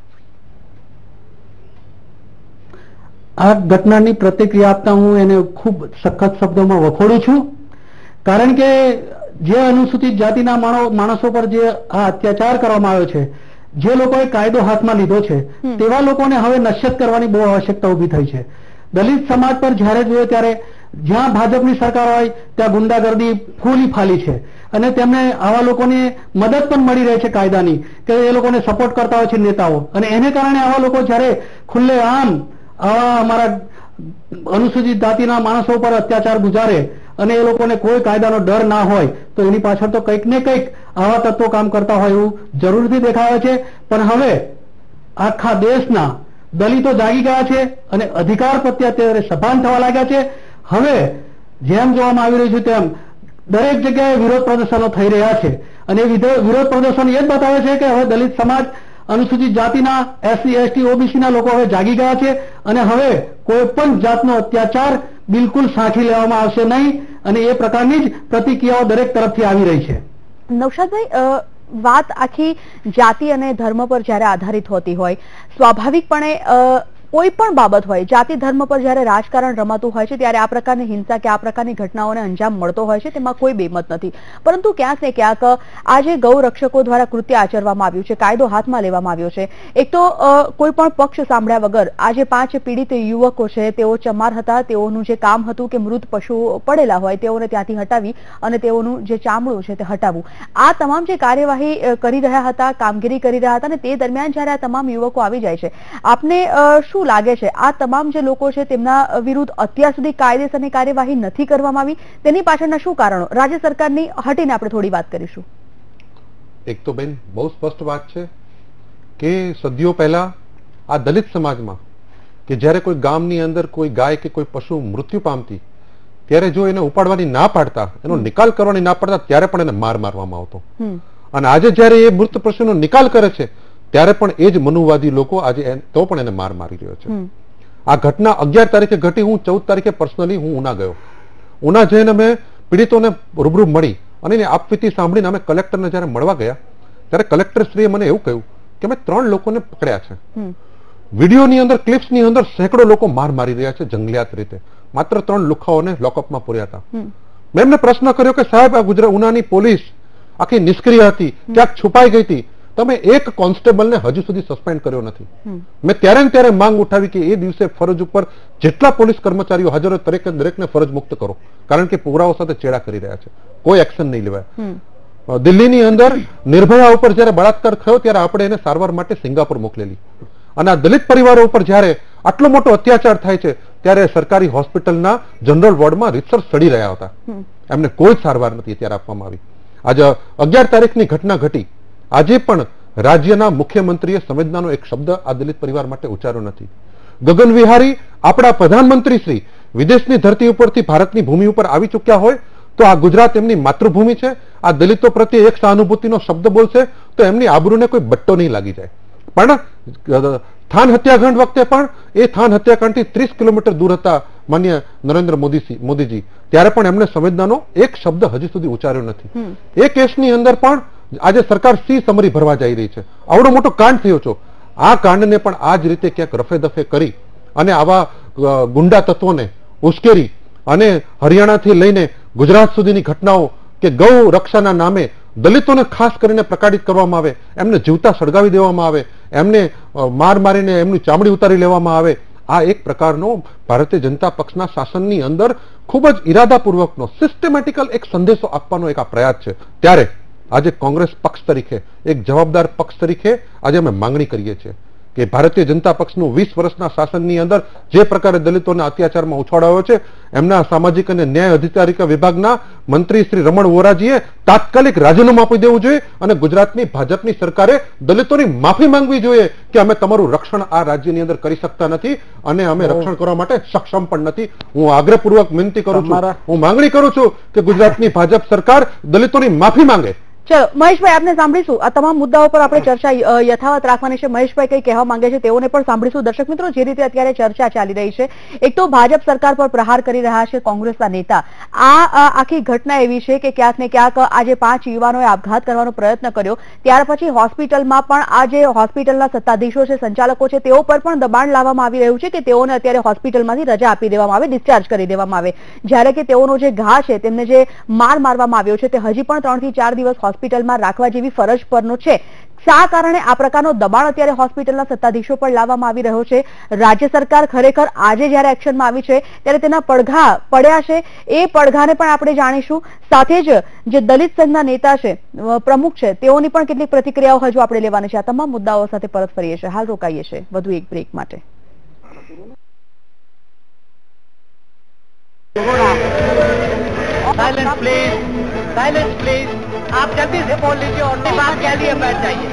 આ ઘટનાની પ્રતિક્રિયા આપતા હું એને ખૂબ સખત શબ્દોમાં વખોડું છું. કારણ કે જે અનુસૂચિત જાતિના માણસો પર જે આ અત્યાચાર કરવામાં આવ્યો છે, જે લોકોએ કાયદો હાથમાં લીધો છે, તેવા લોકોને હવે નશ્યત કરવાની બહુ આવશ્યકતા ઉભી થઈ છે. દલિત સમાજ પર જ્યારે જોઈએ ત્યારે જ્યાં ભાજપની સરકાર હોય ત્યાં ગુંડાગર્દી ફૂલી ફાલી છે અને તેમને આવા લોકોને મદદ પણ મળી રહે છે કાયદાની, કે એ લોકોને સપોર્ટ કરતા હોય છે નેતાઓ, અને એને કારણે આવા લોકો જ્યારે ખુલ્લે આમ આવા અમારા અનુસૂચિત જાતિના માણસો પર અત્યાચાર ગુજારે અને એ લોકોને કોઈ કાયદાનો ડર ના હોય તો એની પાછળ તો કંઈક ને કંઈક આવા તત્વો કામ કરતા હોય એવું જરૂરથી દેખાય છે. પણ હવે આખા દેશના દલિતો જાગી ગયા છે અને અધિકાર પ્રત્યે અત્યારે સભાન થવા લાગ્યા છે. હવે જેમ જોવામાં આવી રહ્યું છે તેમ દરેક જગ્યાએ વિરોધ પ્રદર્શનો થઈ રહ્યા છે અને વિરોધ પ્રદર્શન એ જ બતાવે છે કે હવે દલિત સમાજ, અનુસૂચિત જાતિના, એસસી, એસટી, ઓબીસી ના લોકો હવે જાગી ગયા છે અને હવે કોઈ પણ જાતનો અત્યાચાર બિલકુલ સાંખી લેવામાં આવશે નહીં અને એ પ્રકારની જ પ્રતિક્રિયાઓ દરેક તરફથી આવી રહી છે. નૌશાદભાઈ, વાત આખી જાતિ અને ધર્મ પર જ્યારે આધારિત હોતી હોય, સ્વાભાવિકપણે કોઈ પણ બાબત હોય, જાતિ ધર્મ પર જ્યારે રાજકારણ રમાતું હોય છે ત્યારે આ પ્રકારની હિંસા કે આ પ્રકારની ઘટનાઓને અંજામ મળતો હોય છે, તેમાં કોઈ બેમત નથી. પરંતુ ક્યાંક ને ક્યાંક આ જે ગૌ રક્ષકો દ્વારા કૃત્ય આચરવામાં આવ્યું છે, કાયદો હાથમાં લેવામાં આવ્યો છે, એક તો કોઈ પણ પક્ષ સાંભળ્યા વગર આ જે 5 પીડિત યુવકો છે તેઓ ચમાર હતા, તેઓનું જે કામ હતું કે મૃત પશુઓ પડેલા હોય તેઓને ત્યાંથી હટાવી અને તેઓનું જે ચામડું છે તે હટાવવું, આ તમામ જે કાર્યવાહી કરી રહ્યા હતા, કામગીરી કરી રહ્યા હતા, અને તે દરમિયાન જ્યારે આ તમામ યુવકો આવી જાય છે, આપને શું લાગે છે આ તમામ જે લોકો છે તેમના વિરુદ્ધ અત્યાર સુધી કાયદેસરની કાર્યવાહી નથી કરવામાં આવી? તેની પાછળના શું કારણો? રાજ્ય સરકારની હટીને આપણે થોડી વાત કરીશું. એક તો બેન બહુ સ્પષ્ટ વાત છે કે સદીઓ પહેલા આ દલિત સમાજમાં કે જ્યારે કોઈ ગામની અંદર કોઈ ગાય કે કોઈ પશુ મૃત્યુ પામતી ત્યારે જો એને ઉપાડવાની ના પાડતા, એનો નિકાલ કરવાની ના પાડતા, ત્યારે પણ એને મારવામાં આવતો. અને આજે જ્યારે એ મૃત પશુનો નિકાલ કરે છે ત્યારે પણ એ જ મનુવાદી લોકો આજે તો પણ એને મારી રહ્યો છે. આ ઘટના 11 તારીખે ઘટી. હું 14 તારીખે પર્સનલી હું ઉના ગયો. ઉના જઈને અમે પીડિતોને રૂબરૂ મળી અને એની આપવીતી સાંભળીને અમે કલેક્ટરને જ્યારે મળવા ગયા ત્યારે કલેક્ટરશ્રીએ મને એવું કહ્યું કે અમે 3 લોકોને પકડ્યા છે. વિડીયોની અંદર, ક્લિપ્સની અંદર સેંકડો લોકો મારી રહ્યા છે જંગલિયાત રીતે. માત્ર 3 લુખાઓને લોકઅપમાં પૂર્યા હતા. મેં એમને પ્રશ્ન કર્યો કે સાહેબ, આ ગુજરાત ઉનાની પોલીસ આખી નિષ્ક્રિય હતી, ક્યાંક છુપાઈ ગઈ હતી, તમે એક કોન્સ્ટેબલને હજુ સુધી સસ્પેન્ડ કર્યો નથી. મેં ત્યારે માંગ ઉઠાવી કે એ દિવસે ફરજ ઉપર જેટલા પોલીસ કર્મચારીઓ હાજર હોય દરેકને ફરજ મુક્ત કરો, કારણ કે પુરાવો સાથે ચેડા કરી રહ્યા છે. કોઈ એક્શન નહીં લેવાય. દિલ્હીની અંદર નિર્ભયા ઉપર જયારે બળાત્કાર થયો ત્યારે આપણે એને સારવાર માટે સિંગાપુર મોકલેલી, અને આ દલિત પરિવારો ઉપર જયારે આટલો મોટો અત્યાચાર થાય છે ત્યારે સરકારી હોસ્પિટલના જનરલ વોર્ડમાં રીતસર સડી રહ્યા હતા. એમને કોઈ સારવાર નથી ત્યારે આપવામાં આવી. આજે 11 તારીખની ઘટના ઘટી. આજે પણ રાજ્યના મુખ્યમંત્રીએ સંવેદનાનો એક શબ્દ આ દલિત પરિવાર માટે ઉચ્ચાર્યો નથી. ગગન વિહારી, આપણા પ્રધાનમંત્રી શ્રી વિદેશની ધરતી ઉપરથી ભારતની ભૂમિ ઉપર આવી ચૂક્યા હોય તો આ ગુજરાત એમની માતૃભૂમિ છે. આ દલિતો પ્રત્યે એક સહાનુભૂતિનો શબ્દ બોલશે તો એમની આબરૂને કોઈ બટ્ટો નહીં લાગી જાય. પણ થાન હત્યાકાંડ વખતે પણ એ થાન હત્યાકાંડથી 30 કિલોમીટર દૂર હતા માન્ય નરેન્દ્ર મોદીજી, ત્યારે પણ એમને સંવેદનાનો એક શબ્દ હજી સુધી ઉચ્ચાર્યો નથી. એ કેસની અંદર પણ આજે સરકાર સી સમરી ભરવા જઈ રહી છે. આવડો મોટો કાંડ થયો છે. આ કાંડને પણ આ જ રીતે ક્યાંક રફે દફે કરી અને આવા ગુંડા તત્વોને ઉશ્કેરી અને હરિયાણાથી લઈને ગુજરાત સુધીની ઘટનાઓ કે ગૌ રક્ષાના નામે દલિતોને ખાસ કરીને પ્રકાશિત કરવામાં આવે, એમને જીવતા સળગાવી દેવામાં આવે, એમને મારીને એમની ચામડી ઉતારી લેવામાં આવે, આ એક પ્રકારનો ભારતીય જનતા પક્ષના શાસનની અંદર ખૂબ જ ઇરાદાપૂર્વકનો સિસ્ટમેટિકલ એક સંદેશો આપવાનો એક આ પ્રયાસ છે. ત્યારે આજે કોંગ્રેસ પક્ષ તરીકે, એક જવાબદાર પક્ષ તરીકે આજે અમે માંગણી કરીએ છીએ કે ભારતીય જનતા પક્ષનું 20 વર્ષના શાસનની અંદર જે પ્રકારે દલિતોને અત્યાચારમાં ઉછાળાયો છે, એમના સામાજિક અને ન્યાય અધિકારિતા વિભાગના મંત્રી શ્રી રમણ વોરાજીએ તાત્કાલિક રાજીનામું આપી દેવું જોઈએ અને ગુજરાતની ભાજપની સરકારે દલિતોની માફી માંગવી જોઈએ કે અમે તમારું રક્ષણ આ રાજ્યની અંદર કરી શકતા નથી અને અમે રક્ષણ કરવા માટે સક્ષમ પણ નથી. હું આગ્રહપૂર્વક વિનંતી કરું છું, હું માંગણી કરું છું કે ગુજરાતની ભાજપ સરકાર દલિતોની માફી માંગે. ચલો મહેશભાઈ, આપને સાંભળીશું. આ તમામ મુદ્દાઓ પર આપણે ચર્ચા યથાવત રાખવાની છે. મહેશભાઈ કઈ કહેવા માંગે છે તેઓને પણ સાંભળીશું. દર્શક મિત્રો, જે રીતે અત્યારે ચર્ચા ચાલી રહી છે, એક તો ભાજપ સરકાર પર પ્રહાર કરી રહ્યા છે કોંગ્રેસના નેતા. આ આખી ઘટના એવી છે કે ક્યાંક ને ક્યાંક આજે 5 યુવાનોએ આપઘાત કરવાનો પ્રયત્ન કર્યો, ત્યાર પછી હોસ્પિટલમાં પણ આ જે હોસ્પિટલના સત્તાધીશો છે, સંચાલકો છે, તેઓ પર પણ દબાણ લાવવામાં આવી રહ્યું છે કે તેઓને અત્યારે હોસ્પિટલમાંથી રજા આપી દેવામાં આવે, ડિસ્ચાર્જ કરી દેવામાં આવે, જ્યારે કે તેઓનો જે ઘા છે, તેમને જે માર મારવામાં આવ્યો છે, તે હજી પણ 3 થી 4 દિવસ હોસ્પિટલમાં રાખવા જેવી ફરજ પરનો છે. શા કારણે આ પ્રકારનો દબાણ અત્યારે હોસ્પિટલના સત્તાધીશો પર લાવવામાં આવી રહ્યો છે? રાજ્ય સરકાર ખરેખર આજે જ્યારે એક્શનમાં આવી છે ત્યારે તેના પડઘા પડ્યા છે, એ પડઘાને પણ આપણે જાણીશું. સાથે જ જે દલિત સંઘના નેતા છે, પ્રમુખ છે, તેઓની પણ કેટલીક પ્રતિક્રિયાઓ હજુ આપણે લેવાની છે. આ તમામ મુદ્દાઓ સાથે પરત ફરીએ છીએ. હાલ રોકાઈએ છીએ વધુ એક બ્રેક માટે. Silence please, silence please. आप जल्दी से बोल लीजिए और बात के लिए बैठ जाइए.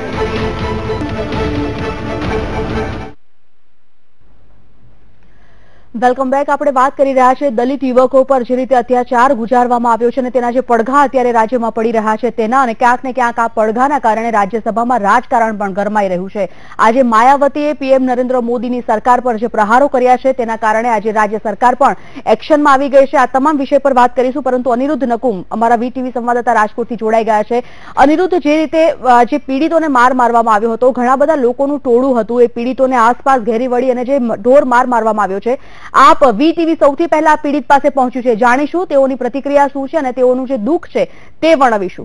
Welcome back. આપણે વાત કરી રહ્યા છીએ દલિત યુવકો પર જે રીતે અત્યાચાર ગુજારવામાં આવ્યો છે અને તેના જે પડઘા અત્યારે રાજ્યમાં પડી રહ્યા છે તેના, અને ક્યાંક ને ક્યાંક આ પડઘાના કારણે રાજ્યસભામાં રાજકારણ પણ ગરમાઈ રહ્યું છે. આજે માયાવતીએ પીએમ નરેન્દ્ર મોદીની સરકાર પર જે પ્રહારો કર્યા છે તેના કારણે આજે રાજ્ય સરકાર પણ એક્શનમાં આવી ગઈ છે. આ તમામ વિષય પર વાત કરીશું, પરંતુ અનિરુદ્ધ નકુમ અમારા વીટીવી સંવાદદાતા રાજકોટથી જોડાઈ ગયા છે. અનિરુદ્ધ, જે રીતે જે પીડિતોને માર મારવામાં આવ્યો હતો, ઘણા બધા લોકોનું ટોળું હતું, એ પીડિતોને આસપાસ ઘેરી વળી અને જે ઢોર માર મારવામાં આવ્યો છે, આપ વીટીવી સૌથી પહેલા પીડિત પાસે પહોંચ્યું છે. જાણીશું તેઓની પ્રતિક્રિયા શું છે અને તેઓનું જે દુઃખ છે તે વર્ણવીશું.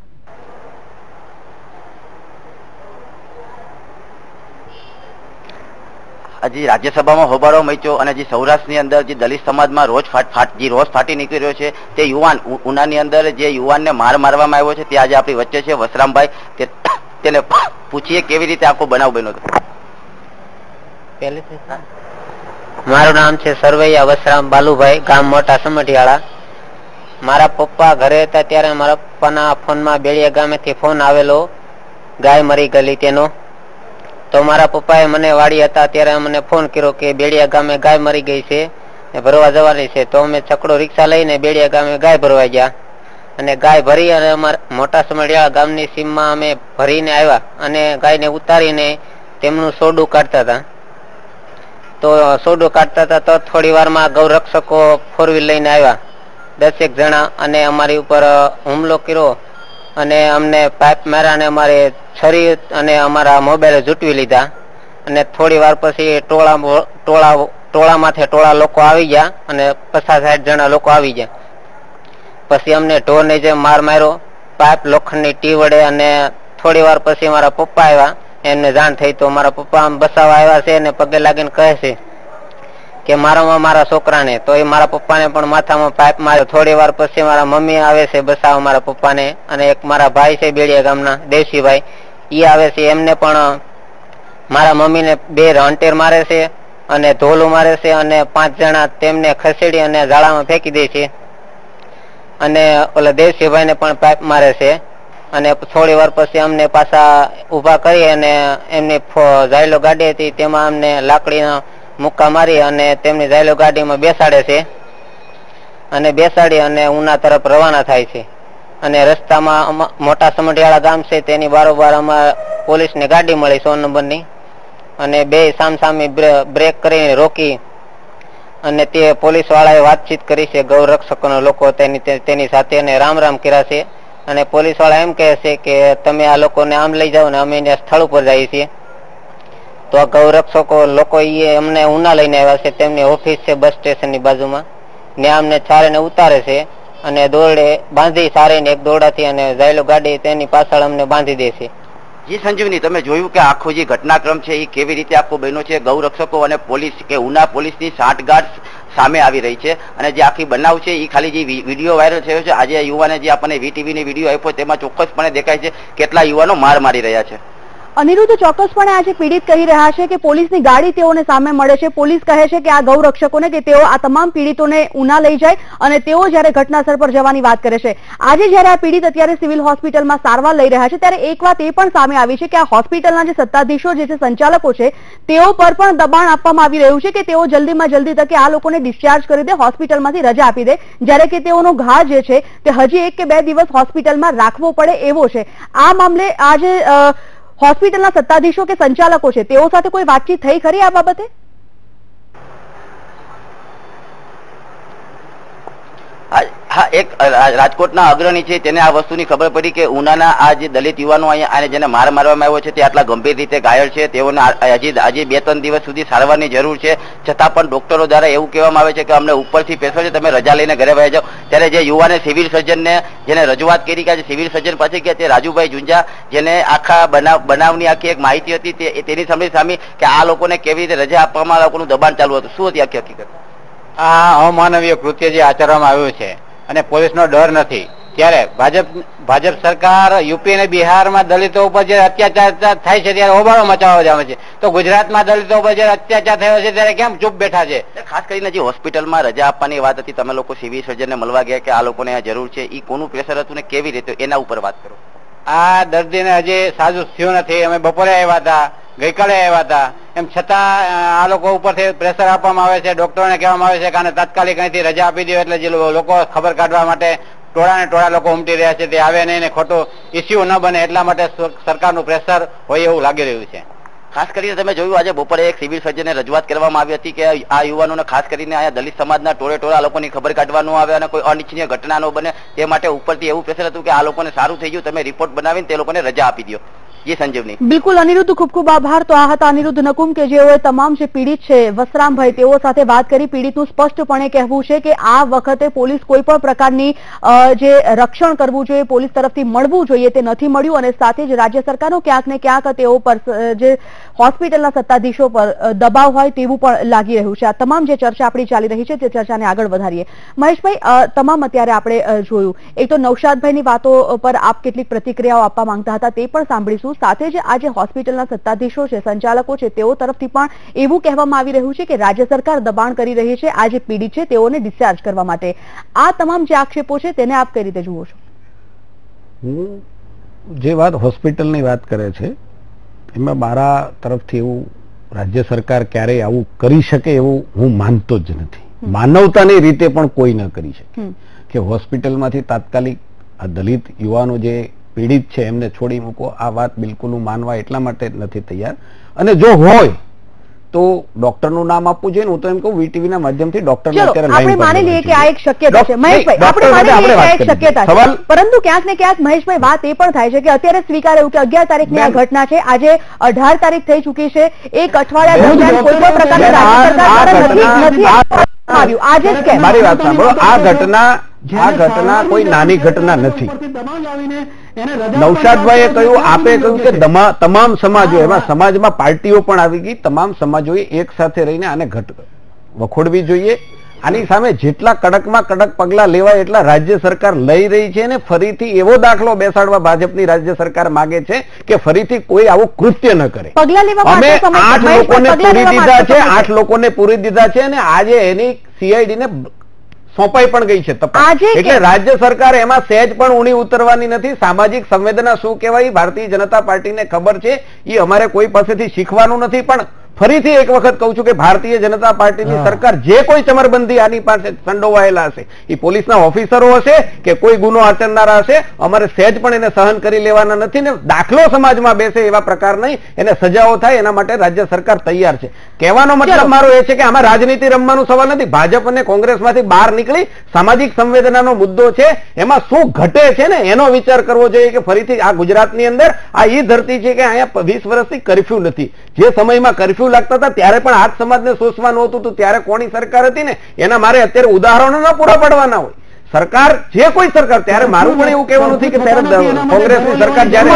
હજી રાજ્યસભામાં હોબાળો મચ્યો અને જે સૌરાષ્ટ્રની અંદર જે દલિત સમાજમાં રોષ ફાટી નીકળી રહ્યો છે, તે યુવાન ઉનાની અંદર જે યુવાનને મારવામાં આવ્યો છે, તે આજે આપણી વચ્ચે છે. વસરામભાઈ, તેને પૂછીએ કેવી રીતે આખો બનાવ બન્યો હતો. મારું નામ છે સરવૈયા વસરામ બાલુભાઈ, ગામ મોટા સમઢિયાળા. મારા પપ્પા ઘરે હતા ત્યારે મારા પપ્પાના ફોનમાં બેડિયા ગામેથી ફોન આવેલો ગાય મરી ગયેલી તેનો. તો મારા પપ્પાએ મને વાડી હતા ત્યારે મને ફોન કર્યો કે બેડિયા ગામે ગાય મરી ગઈ છે, ભરવા જવાની છે. તો અમે છકડો રિક્ષા લઈને બેડિયા ગામે ગાય ભરવા ગયા અને ગાય ભરી અને અમારા મોટા સમઢિયાળા ગામની સીમમાં અમે ભરીને આવ્યા અને ગાયને ઉતારીને તેમનું સોડું કાઢતા હતા. તો સોડું કાઢતા હતા તો થોડી વારમાં ગૌરક્ષકો 4 વ્હીલ લઈને આવ્યા 10 જણા અને અમારી ઉપર હુમલો કર્યો અને અમને પાઇપ માર્યા અને અમારે છરી અને અમારા મોબાઈલ ઝૂંટવી લીધા. અને થોડી વાર પછી ટોળામાંથી ટોળા લોકો આવી ગયા અને 50-60 જણા લોકો આવી ગયા. પછી અમને ઢોરને જે માર માર્યો પાઇપ લોખંડની ટી વડે. અને થોડી વાર પછી મારા પપ્પા આવ્યા, એમને જાણ થઈ. તો મારા પપ્પા આમ બસાવા આવ્યા છે અને પગે લાગીને કહે છે કે મારામાં મારા છોકરાને. તો એ મારા પપ્પાને પણ માથામાં પાઇપ માર્યો. થોડી વાર પછી મારા મમ્મી આવે છે બસાવા મારા પપ્પાને, અને એક મારા ભાઈ છે બેડિયા ગામના દેવસીભાઈ, એ આવે છે. એમને પણ મારા મમ્મીને 2 રણટેર મારે છે અને ધોલું મારે છે અને 5 જણા તેમને ખસેડી અને ઝાડામાં ફેંકી દે છે. અને ઓલા દેવસીભાઈને પણ પાઇપ મારે છે. અને થોડી વાર પછી અમને પાછા ઉભા કરી અને એમની ઝાયલો ગાડી હતી તેમાં અમને લાકડીના મુક્કા મારી અને તેમની ઝાયલો ગાડીમાં બેસાડે છે અને બેસાડી અને ઉના તરફ રવાના થાય છે. અને રસ્તામાં મોટા સમઢિયાળા ગામ છે તેની બારોબાર અમારા પોલીસની ગાડી મળી 100 નંબરની, અને 2 સામસામે બ્રેક કરીને રોકી અને તે પોલીસ વાળાએ વાતચીત કરી છે ગૌરક્ષકોના લોકો તેની સાથે અને રામ કર્યા છે. અને પોલીસ વાળા એમ કહે છે કે તમે આ લોકોને આમ લઈ જાઓ ને અમે એને સ્થળ ઉપર જઈએ છીએ. તો આ ગૌરક્ષકો લોકો એ અમને ઉના લઈને આવ્યા છે, તેમની ઓફિસ છે બસ સ્ટેશનની બાજુમાં. ને અમને ચારેને ઉતારે છે અને દોરડે બાંધી સારીને એક દોરડાથી અને ઝાયલો ગાડી તેની પાછળ અમને બાંધી દે છે. જી સંજીવની, તમે જોયું કે આખો જે ઘટનાક્રમ છે એ કેવી રીતે આખો બન્યો છે. ગૌરક્ષકો અને પોલીસ કે ઉના પોલીસની સાંઠગાંઠ સામે આવી રહી છે. અને જે આખી બનાવ છે એ ખાલી જે વિડીયો વાયરલ થયો છે આજે યુવાને જે આપણને વીટીવીની વિડીયો આપ્યો તેમાં ચોક્કસપણે દેખાય છે કેટલા યુવાનો માર મારી રહ્યા છે. અનિરુદ્ધ, ચોક્કસપણે આજે પીડિત કહી રહ્યા છે કે પોલીસની ગાડી તેઓને સામે મળે છે. પોલીસ કહે છે કે આ ગૌરક્ષકોને કે તેઓ આ તમામ પીડિતોને ઉના લઈ જાય અને તેઓ જ્યારે ઘટનાસ્થળ પર જવાની વાત કરે છે. આજે જ્યારે આ પીડિત અત્યારે સિવિલ હોસ્પિટલમાં સારવાર લઈ રહ્યા છે ત્યારે એક વાત એ પણ સામે આવી છે કે આ હોસ્પિટલના જે સત્તાધીશો જે છે, સંચાલકો છે, તેઓ પર પણ દબાણ આપવામાં આવી રહ્યું છે કે તેઓ જલ્દીમાં જલ્દી તકે આ લોકોને ડિસ્ચાર્જ કરી દે, હોસ્પિટલમાંથી રજા આપી દે, જ્યારે કે તેઓનો ઘા જે છે તે હજી 1 કે 2 દિવસ હોસ્પિટલમાં રાખવો પડે એવો છે. આ મામલે આજે હોસ્પિટલના સત્તાધીશો કે સંચાલકો છે તેઓ સાથે કોઈ વાતચીત થઈ ખરી આ બાબતે? હા, એક રાજકોટના અગ્રણી છે તેને આ વસ્તુની ખબર પડી કે ઉનાના આ જે દલિત યુવાનો અહીંયા જેને માર મારવામાં આવ્યો છે તે આટલા ગંભીર રીતે ઘાયલ છે, તેઓને હજી 2-3 દિવસ સુધી સારવારની જરૂર છે, છતાં પણ ડોક્ટરો દ્વારા એવું કહેવામાં આવે છે કે અમને ઉપરથી પ્રેશર છે, તમે રજા લઈને ઘરે વહી જાઓ. ત્યારે જે યુવાને સિવિલ સર્જનને જેને રજૂઆત કરી કે સિવિલ સર્જન પાસે ગયા તે રાજુભાઈ જુંજા, જેને આખા બનાવની આખી એક માહિતી હતી, તેની સામે કે આ લોકોને કેવી રીતે રજા આપવામાં આ લોકોનું દબાણ ચાલુ હતું. શું હતી આખી હકીકત? આ અમાનવીય કૃત્ય જે આચરવામાં આવ્યું છે અને પોલીસનો ડર નથી, ત્યારે ભાજપ સરકાર યુપી અને બિહારમાં દલિતો ઉપર જે અત્યાચાર થાય છે ત્યારે હોબાળો મચાવવા આવે છે, તો ગુજરાતમાં દલિતો ઉપર જે અત્યાચાર થયો છે ત્યારે કેમ ચૂપ બેઠા છે? ખાસ કરીને જે હોસ્પિટલમાં રજા આપવાની વાત હતી, તમે લોકો સિવિલ સર્જનને મળવા ગયા કે આ લોકોને આ જરૂર છે, એ કોનું પ્રેશર હતું ને કેવી રીતે, એના ઉપર વાત કરો. આ દર્દીને હજી સાજું થયું નથી. અમે બપોરે આવ્યા હતા, ગઈકાલે આવ્યા હતા, એમ છતાં આ લોકો ઉપરથી પ્રેશર આપવામાં આવે છે. ડોક્ટરોને કહેવામાં આવે છે કે આને તાત્કાલિક અહીંથી રજા આપી દો, એટલે જે લોકો ખબર કાઢવા માટે ટોળા લોકો ઉમટી રહ્યા છે તે આવે નહીં ને ખોટું ઇસ્યુ ન બને એટલા માટે સરકારનું પ્રેશર હોય એવું લાગી રહ્યું છે. ખાસ કરીને તમે જોયું આજે બપોરે એક સિવિલ સર્જનને રજૂઆત કરવામાં આવી હતી કે આ યુવાનોને ખાસ કરીને અહીંયા દલિત સમાજના ટોળા લોકોની ખબર કાઢવાનું આવે અને કોઈ અનિચ્છનીય ઘટના ન બને તે માટે ઉપરથી એવું પ્રેશર હતું કે આ લોકોને સારું થઈ ગયું, તમે રિપોર્ટ બનાવીને તે લોકોને રજા આપી દો. જી સંજીવની. બિલકુલ અનિરુદ્ધ, ખૂબ ખૂબ આભાર. તો આ હતા અનિરુદ્ધ નકુમ કે જેઓએ તમામ જે પીડિત છે વસરામભાઈ તેઓ સાથે વાત કરી. પીડિતનું સ્પષ્ટપણે કહેવું છે કે આ વખતે પોલીસ કોઈ પણ પ્રકારની જે રક્ષણ કરવું જોઈએ, પોલીસ તરફથી મળવું જોઈએ તે નથી મળ્યું અને સાથે જ રાજ્ય સરકારનો ક્યાંક ને ક્યાંક તેઓ પર જે હોસ્પિટલના સત્તાધીશો પર દબાવ હોય તેવું પણ લાગી રહ્યું છે. આ તમામ જે ચર્ચા આપણી ચાલી રહી છે તે ચર્ચાને આગળ વધારીએ. મહેશભાઈ, તમામ અત્યારે આપણે જોયું, એક તો નૌશાદભાઈની વાતો પર આપ કેટલીક પ્રતિક્રિયાઓ આપવા માંગતા હતા તે પણ સાંભળીશું. સાથે જ આજે હોસ્પિટલના સત્તાધીશો છે, સંચાલકો છે, તેઓ તરફથી પણ એવું કહેવામાં આવી રહ્યું છે કે રાજ્ય સરકાર દબાણ કરી રહી છે આ જે પીડિત છે તેઓને ડિસ્ચાર્જ કરવા માટે. આ તમામ જે આક્ષેપો છે તેને આપ કઈ રીતે જુઓ છો? હું જે વાત હોસ્પિટલની વાત કરે છે એમાં મારા તરફથી એવું રાજ્ય સરકાર ક્યારેય આવું કરી શકે એવું હું માનતો જ નથી. માનવતાની રીતે પણ કોઈ ન કરી શકે કે હોસ્પિટલમાંથી તાત્કાલિક આ દલિત યુવાનો જે પીડિત છે એમને છોડી મૂકો. આ વાત બિલકુલ હું માનવા એટલા માટે નથી તૈયાર. અને જો હોય તો ડોક્ટરનું નામ આપવું જોઈએ. હું તો એમ કહું વીટીવી ના માધ્યમથી ડોક્ટરને અત્યારે આપણે માની લઈએ કે આ એક શક્યતા છે. મહેશભાઈ, આપણે માની લઈએ કે આ એક શક્યતા છે, પરંતુ ક્યાંક ને ક્યાંક મહેશભાઈ વાત એ પણ થાય છે કે અત્યારે સ્વીકાર્યું કે 11 તારીખની આ ઘટના છે, આજે 18 તારીખ થઈ ચૂકી છે. એક અઠવાડિયા દરમિયાન કોઈ પણ પ્રકારની રાજ્ય સરકાર દ્વારા નથી આવ્યું. આજે જ કેમ? મારી વાત સાંભળો, આ ઘટના કોઈ નાની ઘટના નથી. નૌશાદભાઈએ કહ્યું, આપે કહ્યું કે તમામ સમાજો, એમાં સમાજમાં પાર્ટીઓ પણ આવી ગઈ, તમામ સમાજોએ એક સાથે રહીને આને વખોડવી જોઈએ. આની સામે જેટલા કડકમાં કડક પગલા લેવાય એટલા રાજ્ય સરકાર લઈ રહી છે. અને ફરીથી એવો દાખલો બેસાડવા ભાજપની રાજ્ય સરકાર માંગે છે કે ફરીથી કોઈ આવું કૃત્ય ન કરે. અમે 8 લોકોને પૂરી દીધા છે, 8 લોકોને પૂરી દીધા છે અને આજે એની CID ને સોંપાઈ પણ ગઈ છે તપાસ. એટલે રાજ્ય સરકાર એમાં સહેજ પણ ઊણી ઉતરવાની નથી. સામાજિક સંવેદના શું કહેવાય ભારતીય જનતા પાર્ટીને ખબર છે, એ અમારે કોઈ પાસેથી શીખવાનું નથી. પણ ફરીથી એક વખત કહું છું કે ભારતીય જનતા પાર્ટીની સરકાર જે કોઈ ચમરબંધી આની પાસે સંડોવાયેલા હશે, એ પોલીસના ઓફિસરો હશે કે કોઈ ગુનો આચરનારા હશે, અમારે સહેજ પણ એને સહન કરી લેવાના નથી. ને દાખલો સમાજમાં બેસે એવા પ્રકાર નહીં, એને સજાઓ થાય એના માટે રાજ્ય સરકાર તૈયાર છે. કહેવાનો મતલબ મારો એ છે કે આમાં રાજનીતિ રમવાનો સવાલ નથી. ભાજપ અને કોંગ્રેસમાંથી બહાર નીકળી સામાજિક સંવેદનાનો મુદ્દો છે, એમાં શું ઘટે છે ને એનો વિચાર કરવો જોઈએ કે ફરીથી આ ગુજરાતની અંદર આ એ ધરતી છે કે અહીંયા 20 વર્ષથી કર્ફ્યુ નથી. જે સમયમાં કર્ફ્યુ લાગતા હતા ત્યારે પણ આજ સમાજને શોષવા નહોતું તો ત્યારે કોની સરકાર હતી ને એના મારે અત્યારે ઉદાહરણો ન પૂરા પાડવાના હોય. સરકાર જે કોઈ સરકાર, ત્યારે મારું પણ એવું કહેવાનું નથી કે ત્યારે કોંગ્રેસની સરકાર જયારે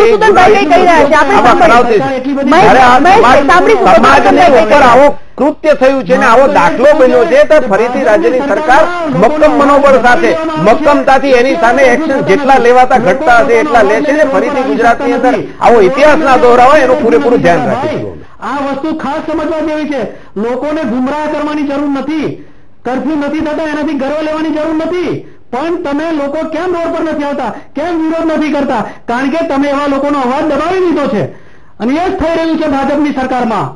સમાજની ઉપર આવો કૃત્ય થયું છે ને આવો દાખલો બન્યો છે, તો ફરીથી રાજ્યની સરકાર મક્કમ મનોબળ સાથે મક્કમતાથી એની સામે એક્શન જેટલા લેવાતા ઘટતા હશે એટલા લેશે ને ફરીથી ગુજરાતની અંદર આવો ઇતિહાસ ના દોહરાવાય એનું પૂરેપૂરું ધ્યાન રાખીશું. આ વસ્તુ ખાસ સમજવા જેવી છે. લોકોને ગુમરાહ કરવાની જરૂર નથી. કર્ફ્યુ નથી થતા એનાથી ગર્વ લેવાની જરૂર નથી. પણ તમે લોકો કેમ રોડ પર નથી આવતા, કેમ વિરોધ નથી કરતા? કારણ કે તમે એવા લોકોનો અવાજ દબાવી દીધો છે અને એ જ થઈ રહ્યું છે ભાજપની સરકારમાં.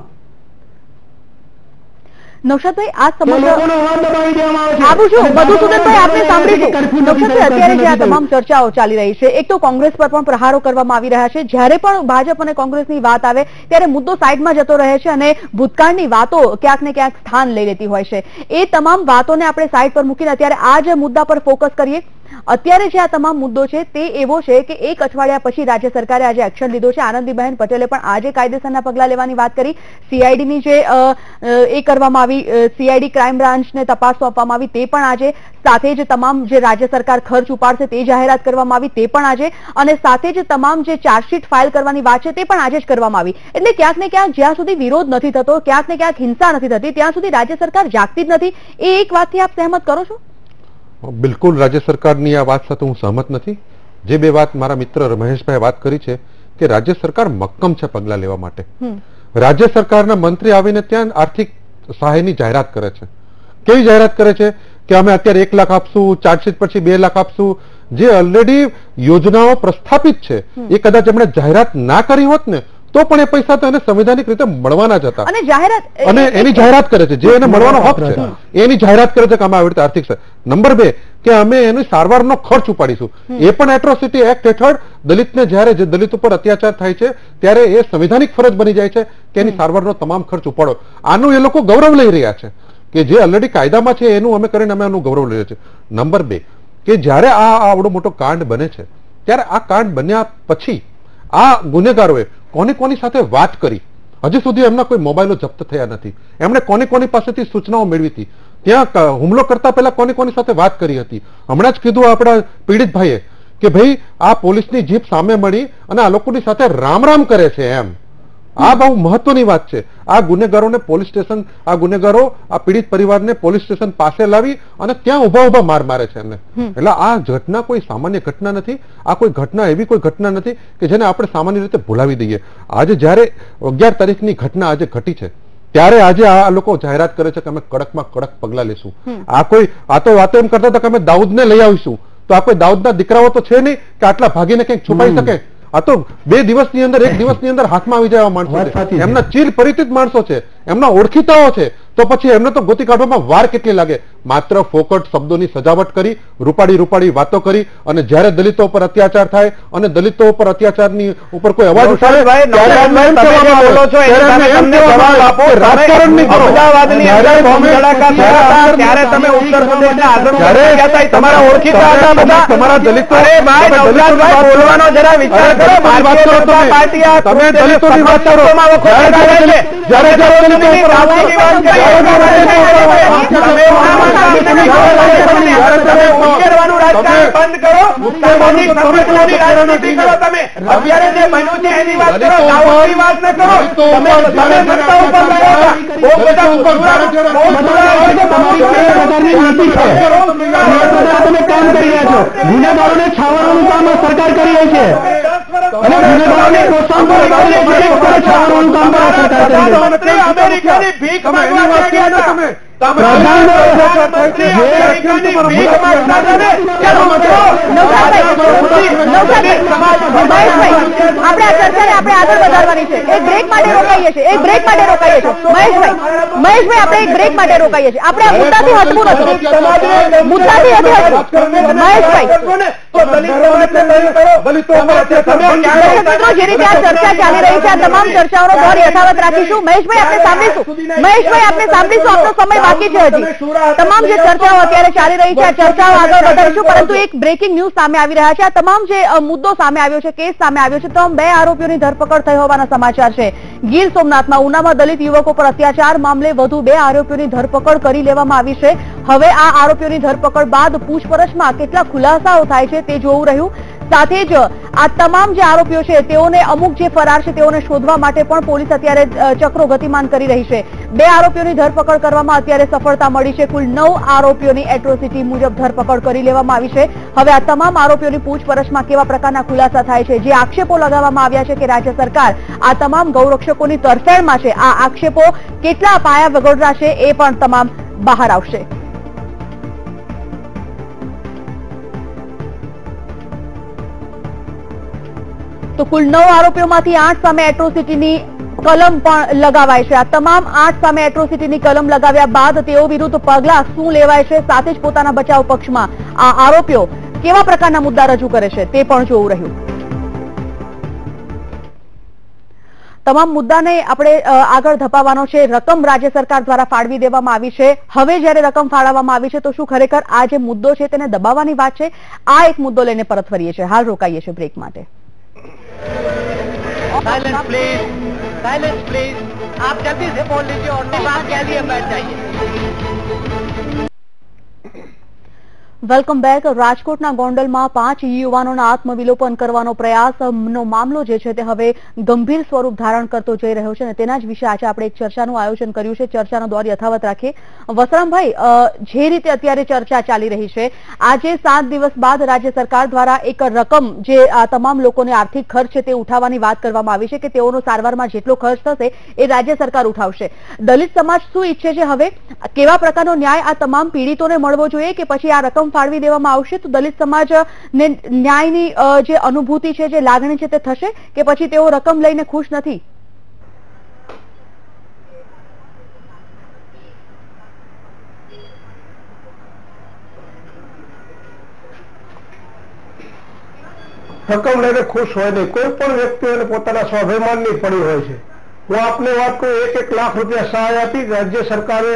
નૌશાદભાઈ, આ સમગ્ર લોકોનો અવાજ દબાવી દેવામાં આવે છે. આવું છું મધુસૂદનભાઈ, આપણે સાંભળીશું. નૌશાદભાઈ, અત્યારે જે આ તમામ ચર્ચાઓ ચાલી રહી છે, એક તો કોંગ્રેસ પર પણ પ્રહારો કરવામાં આવી રહ્યા છે. જ્યારે પણ ભાજપ અને કોંગ્રેસની વાત આવે ત્યારે મુદ્દો સાઈડમાં જતો રહે છે અને ભૂતકાળની વાતો ક્યાંક ને ક્યાંક સ્થાન લઈ લેતી હોય છે. એ તમામ વાતોને આપણે સાઈડ પર મૂકીને અત્યારે આ જ મુદ્દા પર ફોકસ કરીએ. અત્યારે જે આ તમામ મુદ્દો છે તે એવો છે કે એક અઠવાડિયા પછી રાજ્ય સરકારે આજે એક્શન લીધો છે. આનંદીબહેન પટેલે પણ આજે કાયદેસરના પગલાં લેવાની વાત કરી. સીઆઈડીની જે એ કરવામાં આવી, સીઆઈડી ક્રાઇમ બ્રાન્ચને તપાસ સોંપવામાં આવી, તે પણ આજે. સાથે જ તમામ જે રાજ્ય સરકાર ખર્ચ ઉપાડશે તે જાહેરાત કરવામાં આવી, તે પણ આજે. અને સાથે જ તમામ જે ચાર્જશીટ ફાઇલ કરવાની વાત છે તે પણ આજે જ કરવામાં આવી. એટલે ક્યાંક ને ક્યાંક જ્યાં સુધી વિરોધ નથી થતો, ક્યાંક ને ક્યાંક હિંસા નથી થતી, ત્યાં સુધી રાજ્ય સરકાર જાગતી જ નથી. એ એક વાતથી આપ સહેમત કરો છો? બિલકુલ રાજ્ય સરકારની આ વાત સાથે હું સહમત નથી. જે બે વાત મારા મિત્ર મહેશભાઈ વાત કરી છે કે રાજ્ય સરકાર મક્કમ છે પગલાં લેવા માટે. રાજ્ય સરકારના મંત્રી આવીને ત્યાં આર્થિક સહાયની જાહેરાત કરે છે. કેવી જાહેરાત કરે છે કે અમે અત્યારે 1 લાખ આપશું, ચાર્જશીટ પછી 2 લાખ આપશું. જે ઓલરેડી યોજનાઓ પ્રસ્થાપિત છે એ કદાચ એમણે જાહેરાત ના કરી હોત ને તો પણ એ પૈસા તો એને સંવિધાનિક રીતે મળવાના જ હતા. અને એની જાહેરાત કરે છે, જે એને મળવાનો હક છે એની જાહેરાત કરે છે કે અમે આવી રીતે આર્થિક. નંબર 2 કે અમે એની સારવારનો ખર્ચ ઉપાડીશું. એ પણ એટ્રોસિટી એક્ટ હેઠળ દલિતને જ્યારે જે દલિત ઉપર અત્યાચાર થાય છે ત્યારે એ સંવિધાનિક ફરજ બની જાય છે કે એની સારવારનો તમામ ખર્ચ ઉપાડો. આનું એ લોકો ગૌરવ લઈ રહ્યા છે કે જે ઓલરેડી કાયદામાં છે એનું અમે કરીને અમે આનું ગૌરવ લઈ રહ્યા છીએ. નંબર 2 કે જ્યારે આ આવડો મોટો કાંડ બને છે ત્યારે આ કાંડ બન્યા પછી આ ગુનેગારોએ કોની સાથે વાત કરી, હજી સુધી એમના કોઈ મોબાઈલો જપ્ત થયા નથી. એમણે કોની પાસેથી સૂચનાઓ મેળવી હતી, ત્યાં હુમલો કરતા પહેલા કોની સાથે વાત કરી હતી. હમણાં જ કીધું આપણા પીડિત ભાઈએ કે ભાઈ આ પોલીસની જીપ સામે મળી અને આ લોકોની સાથે રામ કરે છે એમ. આ બહુ મહત્વની વાત છે. આ ગુનેગારોને પોલીસ સ્ટેશન, આ ગુનેગારો આ પીડિત પરિવારને પોલીસ સ્ટેશન પાસે લાવી અને ત્યાં ઉભા માર મારે છે એમને. એટલે આ ઘટના કોઈ સામાન્ય ઘટના નથી. આ કોઈ ઘટના એવી કોઈ ઘટના નથી કે જેને આપણે સામાન્ય રીતે ભૂલાવી દઈએ. આજે જયારે 11 તારીખની ઘટના આજે ઘટી છે ત્યારે આજે આ લોકો જાહેરાત કરે છે કે અમે કડકમાં કડક પગલા લેશું. આ કોઈ આ તો વાતો એમ કરતા હતા કે અમે દાઉદને લઈ આવીશું, તો આ કોઈ દાઉદના દીકરાઓ તો છે નહીં કે આટલા ભાગીને કંઈક છુપાઈ શકે. આ તો 2 દિવસની અંદર 1 દિવસની અંદર હાથમાં આવી જાય માણસો છે. એમના ચીર પરિચિત માણસો છે, એમના ઓળખીતાઓ છે, તો પછી એમને તો ગોતી કાઢવામાં વાર કેટલી લાગે. માત્ર ફોકટ શબ્દોની સજાવટ કરી, રૂપાડી વાતો કરી અને જ્યારે દલિતો ઉપર અત્યાચાર થાય અને દલિતો ઉપર અત્યાચારની ઉપર કોઈ અવાજ ઉઠાવે ત્યારે તમે ઉત્તર પ્રદેશના તમારા ઓળખીતા હતા તમારા દલિતો બોલવાનો જરા વિચાર કરો. તમે દલિતોની વાત કરો જ્યારે ગુનેગારોને છાવરવાનું કામ સરકાર કરી રહી છે અને ગુનેગારોને પ્રોત્સાહન છાવરવાનું કામ સરકાર અમેરિકાની ભીખ જે રીતે આ ચર્ચા ચાલી રહી છે આ તમામ ચર્ચાઓનો દોર યથાવત રાખીશું. મહેશભાઈ આપણે સાંભળીશું, આપણો સમય બાકી છે હજી તમામ જે ચર્ચાઓ અત્યારે ચાલી રહી છે આ ચર્ચાઓ આગળ વધારીશું પરંતુ એક બ્રેકિંગ ન્યૂઝ સામે આવી રહ્યા છે આ તમામ જે મુદ્દો સામે આવ્યો છે કેસ સામે આવ્યો છે તમામ 2 આરોપીઓની ધરપકડ થઈ હોવાના સમાચાર છે ગીર સોમનાથમાં ઉનામાં દલિત યુવકો પર અત્યાચાર મામલે વધુ 2 આરોપીઓની ધરપકડ કરી લેવામાં આવી છે હવે આ આરોપીઓની ધરપકડ બાદ પૂછપરછમાં કેટલા ખુલાસાઓ થાય છે તે જોવું રહ્યું સાથે જ આ તમામ જે આરોપીઓ છે તેઓને અમુક જે ફરાર છે તેઓને શોધવા માટે પણ પોલીસ અત્યારે ચક્રો ગતિમાન કરી રહી છે 2 આરોપીઓની ધરપકડ કરવામાં અત્યારે સફળતા મળી છે કુલ 9 આરોપીઓની એટ્રોસિટી મુજબ ધરપકડ કરી લેવામાં આવી છે હવે આ તમામ આરોપીઓની પૂછપરછમાં કેવા પ્રકારના ખુલાસા થાય છે જે આક્ષેપો લગાવવામાં આવ્યા છે કે રાજ્ય સરકાર આ તમામ ગૌરક્ષકોની તરફેણમાં છે આ આક્ષેપો કેટલા પાયા વગોડરા છે એ પણ તમામ બહાર આવશે તો કુલ 9 આરોપીઓમાંથી 8 સામે એટ્રોસિટીની કલમ પણ લગાવાય છે આ તમામ 8 સામે એટ્રોસિટીની કલમ લગાવ્યા બાદ તેઓ વિરુદ્ધ પગલાં શું લેવાય છે સાથે જ પોતાના બચાવ પક્ષમાં આ આરોપીઓ કેવા પ્રકારના મુદ્દા રજૂ કરે છે તે પણ જોવું રહ્યું તમામ મુદ્દાને આપણે આગળ ધપાવવાનો છે રકમ રાજ્ય સરકાર દ્વારા ફાળવી દેવામાં આવી છે હવે જ્યારે રકમ ફાળવવામાં આવી છે તો શું ખરેખર આ જે મુદ્દો છે તેને દબાવવાની વાત છે આ એક મુદ્દો લઈને પરત ફરીએ છીએ હાલ રોકાઈએ છીએ બ્રેક માટે साइलेंस प्लीज आप जल्दी से बोल लीजिए और बात कह लिए बैठ जाइए વેલકમ બેક રાજકોટના ગોંડલમાં 5 યુવાનોના આત્મવિલોપન કરવાનો પ્રયાસનો મામલો જે છે તે હવે ગંભીર સ્વરૂપ ધારણ કરતો જઈ રહ્યો છે અને તેના જ વિશે આજે આપણે એક ચર્ચાનું આયોજન કર્યું છે ચર્ચાનો દોર યથાવત રાખીએ વસરામભાઈ જે રીતે અત્યારે ચર્ચા ચાલી રહી છે આજે 7 દિવસ બાદ રાજ્ય સરકાર દ્વારા એક રકમ જે આ તમામ લોકોને આર્થિક ખર્ચ છે તે ઉઠાવવાની વાત કરવામાં આવી છે કે તેઓનો સારવારમાં જેટલો ખર્ચ થશે એ રાજ્ય સરકાર ઉઠાવશે દલિત સમાજ શું ઈચ્છે છે હવે કેવા પ્રકારનો ન્યાય આ તમામ પીડિતોને મળવો જોઈએ કે પછી આ રકમ ફાળવી દેવામાં આવશે તો દલિત સમાજને ન્યાયની જે અનુભૂતિ છે જે લાગણી છે તે થશે કે પછી તેઓ રકમ લઈને ખુશ નથી રકમ લઈને ખુશ હોય નહીં કોઈ પણ વ્યક્તિઓને પોતાના સ્વાભિમાનની પડી હોય છે હું આપને વાત કરું 1 લાખ રૂપિયા સહાય આપી રાજ્ય સરકારે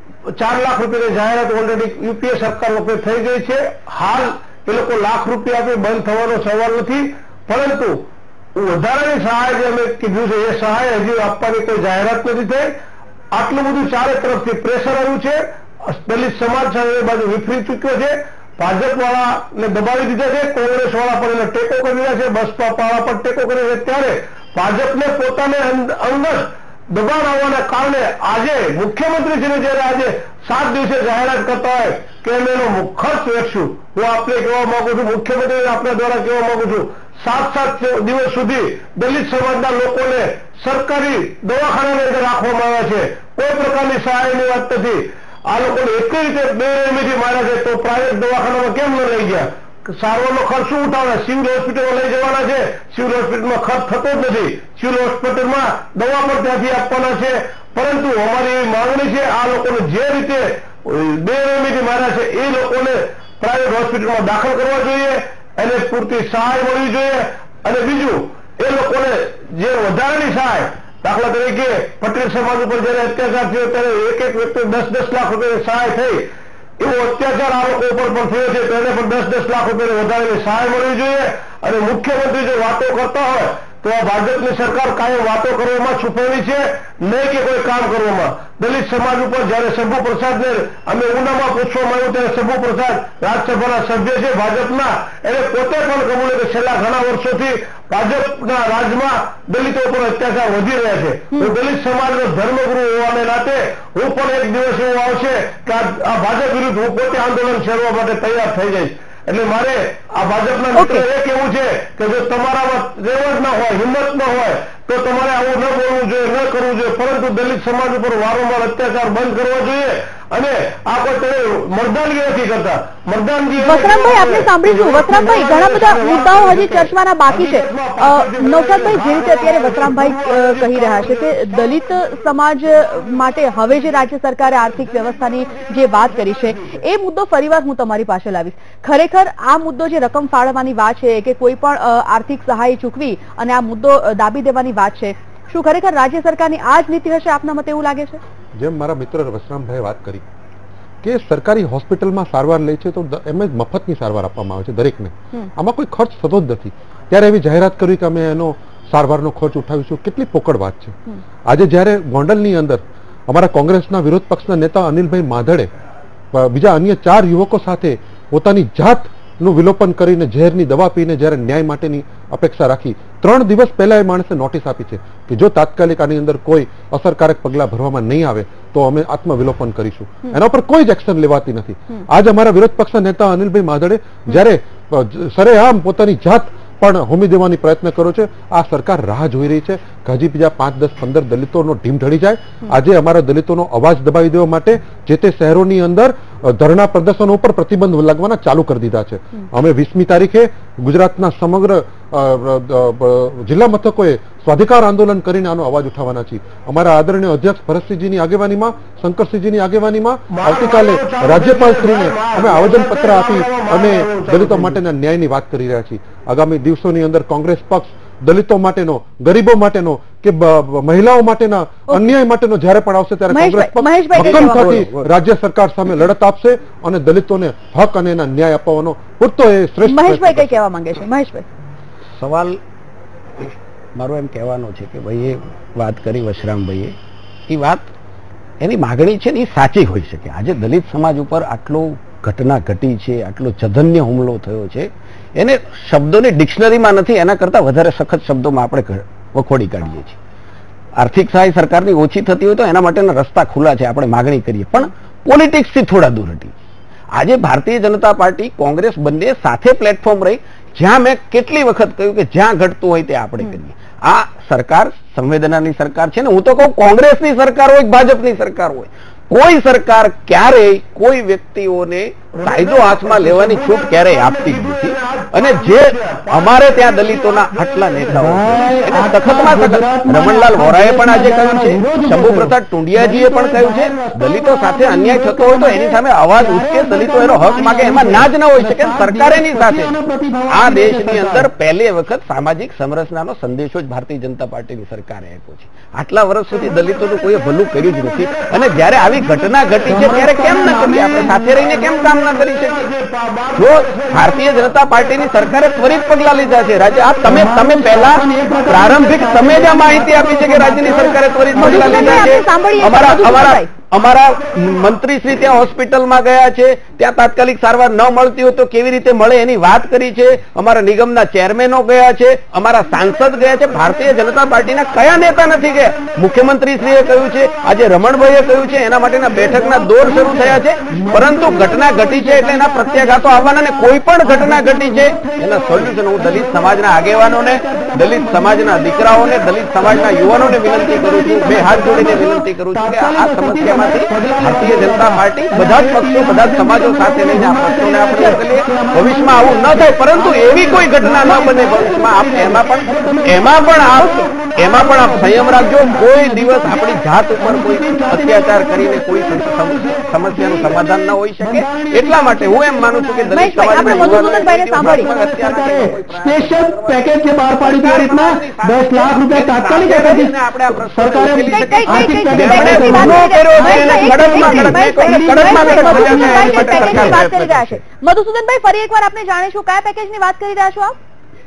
4 લાખ રૂપિયાની જાહેરાત ઓલરેડી યુપીએ સરકાર વખતે થઈ ગઈ છે હાલ એ લોકો લાખ રૂપિયા આપી બંધ થવાનો સવાલ નથી પરંતુ વધારાની સહાય જે અમે કીધું છે એ સહાય હજી આપવાની કોઈ જાહેરાત નથી થઈ આટલું બધું ચારે તરફથી પ્રેશર આવ્યું છે દલિત સમાજ સાથે બાજુ વિફરી ચૂક્યો છે ભાજપ વાળાને દબાવી દીધા છે કોંગ્રેસ વાળા પણ એને ટેકો કરી રહ્યા છે બસપા વાળા પણ ટેકો કરે છે ત્યારે ભાજપને પોતાને અંગત દબાણ આવવાના કારણે આજે મુખ્યમંત્રીશ્રીને જયારે આજે 7 દિવસે જાહેરાત કરતા હોય કે અમે એનો ખર્ચ વેચશું હું આપને કહેવા માંગુ છું મુખ્યમંત્રીને આપણા દ્વારા કહેવા માંગુ છું 7 દિવસ સુધી દલિત સમાજના લોકોને સરકારી દવાખાનાની અંદર રાખવામાં આવ્યા છે કોઈ પ્રકારની સહાયની વાત નથી આ લોકોને એક રીતે બેરહેમીથી માર્યા છે તો પ્રાઇવેટ દવાખાનામાં કેમ ન લઈ ગયા સારવારનો ખર્ચ શું ઉઠાવે સિવિલ હોસ્પિટલમાં લઈ જવાના છે સિવિલ હોસ્પિટલમાં ખર્ચ થતો જ નથી સિવિલ હોસ્પિટલમાં દવા પણ ત્યાંથી આપવાના છે પરંતુ અમારી એવી માંગણી છે આ લોકોને જે રીતે બેરહેમીથી માર્યા છે એ લોકોને પ્રાઇવેટ હોસ્પિટલમાં દાખલ કરવા જોઈએ એને પૂરતી સહાય મળવી જોઈએ અને બીજું એ લોકોને જે વધારાની સહાય દાખલા તરીકે પટેલ સમાજ ઉપર જયારે અત્યાચાર થયો ત્યારે એક વ્યક્તિ 10-10 લાખ રૂપિયાની સહાય થઈ એવો અત્યાચાર આ લોકો ઉપર પણ થયો છે તેને પણ 10-10 લાખ રૂપિયાની વધારાની સહાય મળવી જોઈએ અને મુખ્યમંત્રી જો વાતો કરતા હોય તો આ ભાજપની સરકાર કાયમ વાતો કરવામાં છુપાવી છે નહીં કે કોઈ કામ કરવામાં દલિત સમાજ ઉપર જયારે શંભુ પ્રસાદને અમે ઉનામાં પૂછવામાં આવ્યું ત્યારે શંભુ પ્રસાદ રાજ્યસભાના સભ્ય છે ભાજપના એને પોતે પણ કબૂલ્યું કે છેલ્લા ઘણા વર્ષોથી ભાજપના રાજમાં દલિતો ઉપર અત્યાચાર વધી રહ્યા છે હું દલિત સમાજનો ધર્મગુરુ હોવાને નાતે હું પણ એક દિવસ એવો આવશે કે આ ભાજપ વિરુદ્ધ હું પોતે આંદોલન છેડવા માટે તૈયાર થઈ જઈશ એટલે મારે આ ભાજપના મિત્રો એ કેવું છે કે જો તમારામાં રેવડ ન હોય હિંમત ન હોય તો તમારે આવું ન બોલવું જોઈએ ન કરવું જોઈએ પરંતુ દલિત સમાજ ઉપર વારંવાર અત્યાચાર બંધ કરવા જોઈએ અને આ કોઈ મરદાનગી નથી કરતા મરદાનગી વસરામભાઈ આપણે સાંભળીશું વસરામભાઈ ઘણા બધા મુદ્દાઓ હજી ચર્ચવાના બાકી છે નૌશાદભાઈ જે રીતે અત્યારે વસરામભાઈ કહી રહ્યા છે કે દલિત સમાજ માટે હવે જે રાજ્ય સરકારે આર્થિક વ્યવસ્થાની જે વાત કરી છે એ મુદ્દો ફરીવાર હું તમારી પાસે લાવીશ ખરેખર આ મુદ્દો જે રકમ ફાળવવાની વાત છે કે કોઈ પણ આર્થિક સહાય ચૂકવી અને આ મુદ્દો દાબી દેવાની વાત છે શું ખરેખર રાજ્ય સરકારની આ જ નીતિ હશે આપના મતે એવું લાગે છે જેમ મારા મિત્ર વસરામભાઈએ વાત કરી કે સરકારી હોસ્પિટલમાં સારવાર લે છે તો એમ જ મફતની સારવાર આપવામાં આવે છે દરેકને, આમાં કોઈ ખર્ચ થતો જ નથી. ત્યારે એવી જાહેરાત કરી કે અમે એનો સારવારનો ખર્ચ ઉઠાવીશું, કેટલી પોકળ વાત છે. આજે જ્યારે ગોંડલની અંદર અમારા કોંગ્રેસના વિરોધ પક્ષના નેતા અનિલભાઈ માધડે બીજા અન્ય 4 યુવકો સાથે પોતાની જાતનું વિલોપન કરીને ઝેરની દવા પીને જ્યારે ન્યાય માટેની અપેક્ષા રાખી, 3 દિવસ પહેલા એ માણસે નોટિસ આપી છે કે જો તાત્કાલિક આની અંદર કોઈ અસરકારક પગલા ભરવામાં નહીં આવે તો અમે આત્મવિલોપન કરીશું. એના પર કોઈ જ એક્શન લેવાતી નથી. આજ અમારા વિરોધ પક્ષના નેતા અનિલભાઈ માધડે જ્યારે સરેઆમ પોતાની જાત પણ હોમી દેવાની પ્રયત્ન કર્યો છે. આ સરકાર રાહ જોઈ રહી છે કે હજી બીજા 5, 10, 15 દલિતોનો ઢીમ ઢળી જાય. આજે અમારા દલિતોનો અવાજ દબાવી દેવા માટે જે તે શહેરોની અંદર ધરણા પ્રદર્શનો ઉપર પ્રતિબંધ લાગવાના ચાલુ કરી દીધા છે. અમે 20મી તારીખે ગુજરાતના સમગ્ર જિલ્લા મથકોએ સ્વાધિકાર આંદોલન કરીને આનો અવાજ ઉઠાવવાના છીએ. અમારા આદરણીય અધ્યક્ષ ભરતસિંહજીની આગેવાનીમાં, શંકરસિંહજીની આગેવાનીમાં આવતીકાલે રાજ્યપાલશ્રીને અમે આવેદનપત્ર આપી અને દલિતો માટેના ન્યાયની વાત કરી રહ્યા છીએ. આગામી દિવસોની અંદર કોંગ્રેસ પક્ષ દલિતો માટેનો, ગરીબો માટેનો કે મહિલાઓ માટેના અન્યાય માટેનો જ્યારે પણ આવશે ત્યારે કોંગ્રેસ પક્ષ ભક્કમતાથી રાજ્ય સરકાર સામે લડત આપશે અને દલિતોને હક અને એના ન્યાય અપાવવાનો પૂરતો એ શ્રેષ્ઠ. મહેશભાઈ કઈ કહેવા માંગે છે? મહેશભાઈ, સવાલ મારો એમ કહેવાનો છે કે ભાઈ એ વાત કરી વશરામભાઈએ, એ વાત એની માગણી છે ને એ સાચી હોઈ શકે. આજે દલિત સમાજ ઉપર આટલો ઘટના ઘટી છે, આટલો જધન્ય હુમલો થયો છે, એને શબ્દોની ડિક્શનરીમાં નથી, એના કરતા વધારે સખત શબ્દોમાં આપણે વખોડી કાઢીએ છીએ. આર્થિક સહાય સરકારની ઓછી થતી હોય તો એના માટેના રસ્તા ખુલ્લા છે, આપણે માગણી કરીએ, પણ પોલિટિક્સથી થોડા દૂર હટી. આજે ભારતીય જનતા પાર્ટી, કોંગ્રેસ બંને સાથે પ્લેટફોર્મ રહી, જ્યાં મેં કેટલી વખત કહ્યું કે જ્યાં ઘટતું હોય તે આપણે કરીએ. આ સરકાર સંવેદનાની સરકાર છે ને. હું તો કહું કોંગ્રેસની સરકાર હોય, ભાજપની સરકાર હોય, કોઈ સરકાર ક્યારેય કોઈ વ્યક્તિઓને કાયદો હાથમાં લેવાની છૂટ ક્યારેય આપતી જ નથી. અને જે અમારે ત્યાં દલિતોના આટલા નેતાઓ એને સખતમાં સખત રમણલાલ વોરાએ પણ આજે કહ્યું છે, શંભુ પ્રસાદ ટુંડિયાજીએ પણ કહ્યું છે, દલિતો સાથે અન્યાય થતો હોય તો એની સામે અવાજ ઉઠકે, દલિતો એનો હક માગે, એમાં ના જ ન હોઈ શકે. સરકાર એની સાથે આ દેશની અંદર પહેલી વખત સામાજિક સમરસતાનો સંદેશો જ ભારતીય જનતા પાર્ટીની સરકારે આપ્યો છે. આટલા વર્ષ સુધી દલિતોનું કોઈ ભલું કર્યું જ નથી. અને જ્યારે આવી ઘટના ઘટી છે ત્યારે કેમ ન કરીએ? આપણે સાથે રહીને કેમ કામ ના કરી શકીએ? જો ભારતીય જનતા પાર્ટીની સરકારે ત્વરિત પગલા લીધા છે. રાજ્ય આ તમે પહેલા પ્રારંભિક તમે જ આ માહિતી આપી છે કે રાજ્યની સરકારે ત્વરિત પગલા લીધા છે. અમારા મંત્રી શ્રી ત્યાં હોસ્પિટલમાં ગયા છે, ત્યાં તાત્કાલિક સારવાર ન મળતી હોય તો કેવી રીતે મળે એની વાત કરી છે. અમારા નિગમના ચેરમેનો ગયા છે, અમારા સાંસદ ગયા છે. ભારતીય જનતા પાર્ટીના કયા નેતા નથી ગયા? મુખ્યમંત્રી શ્રીએ કહ્યું છે, આજે રમણભાઈએ કહ્યું છે, એના માટેના બેઠકના દોર શરૂ થયા છે. પરંતુ ઘટના ઘટી છે એટલે એના પ્રત્યાઘાતો આવવાના, અને કોઈ પણ ઘટના ઘટી છે એના સોલ્યુશન હું દલિત સમાજના આગેવાનોને, દલિત સમાજના દીકરાઓને, દલિત સમાજના યુવાનોને વિનંતી કરું છું, બે હાથ જોડીને વિનંતી કરું છું કે આ સમસ્યા ભારતીય જનતા પાર્ટી બધા જ પક્ષો, બધા જ સમાજો સાથે લઈને આ પ્રશ્નોને આપણે ઉકેલીએ. ભવિષ્યમાં આવું ન થાય, પરંતુ એવી કોઈ ઘટના ન બને ભવિષ્યમાં. એમાં પણ આપ સંયમ રાખજો. કોઈ દિવસ આપણી જાત ઉપર કોઈ અત્યાચાર કરીને કોઈ સમસ્યાનું સમાધાન ન હોઈ શકે. એટલા માટે હું એમ માનું છું કે દલિત સ્પેશિયલ પેકેજ જે બહાર પાડી છે, રીતના 10 લાખ રૂપિયા તાત્કાલિક મધુસૂદનભાઈ, ફરી એકવાર આપણે જાણીશું કયા પેકેજની વાત કરી રહ્યા છો આપ?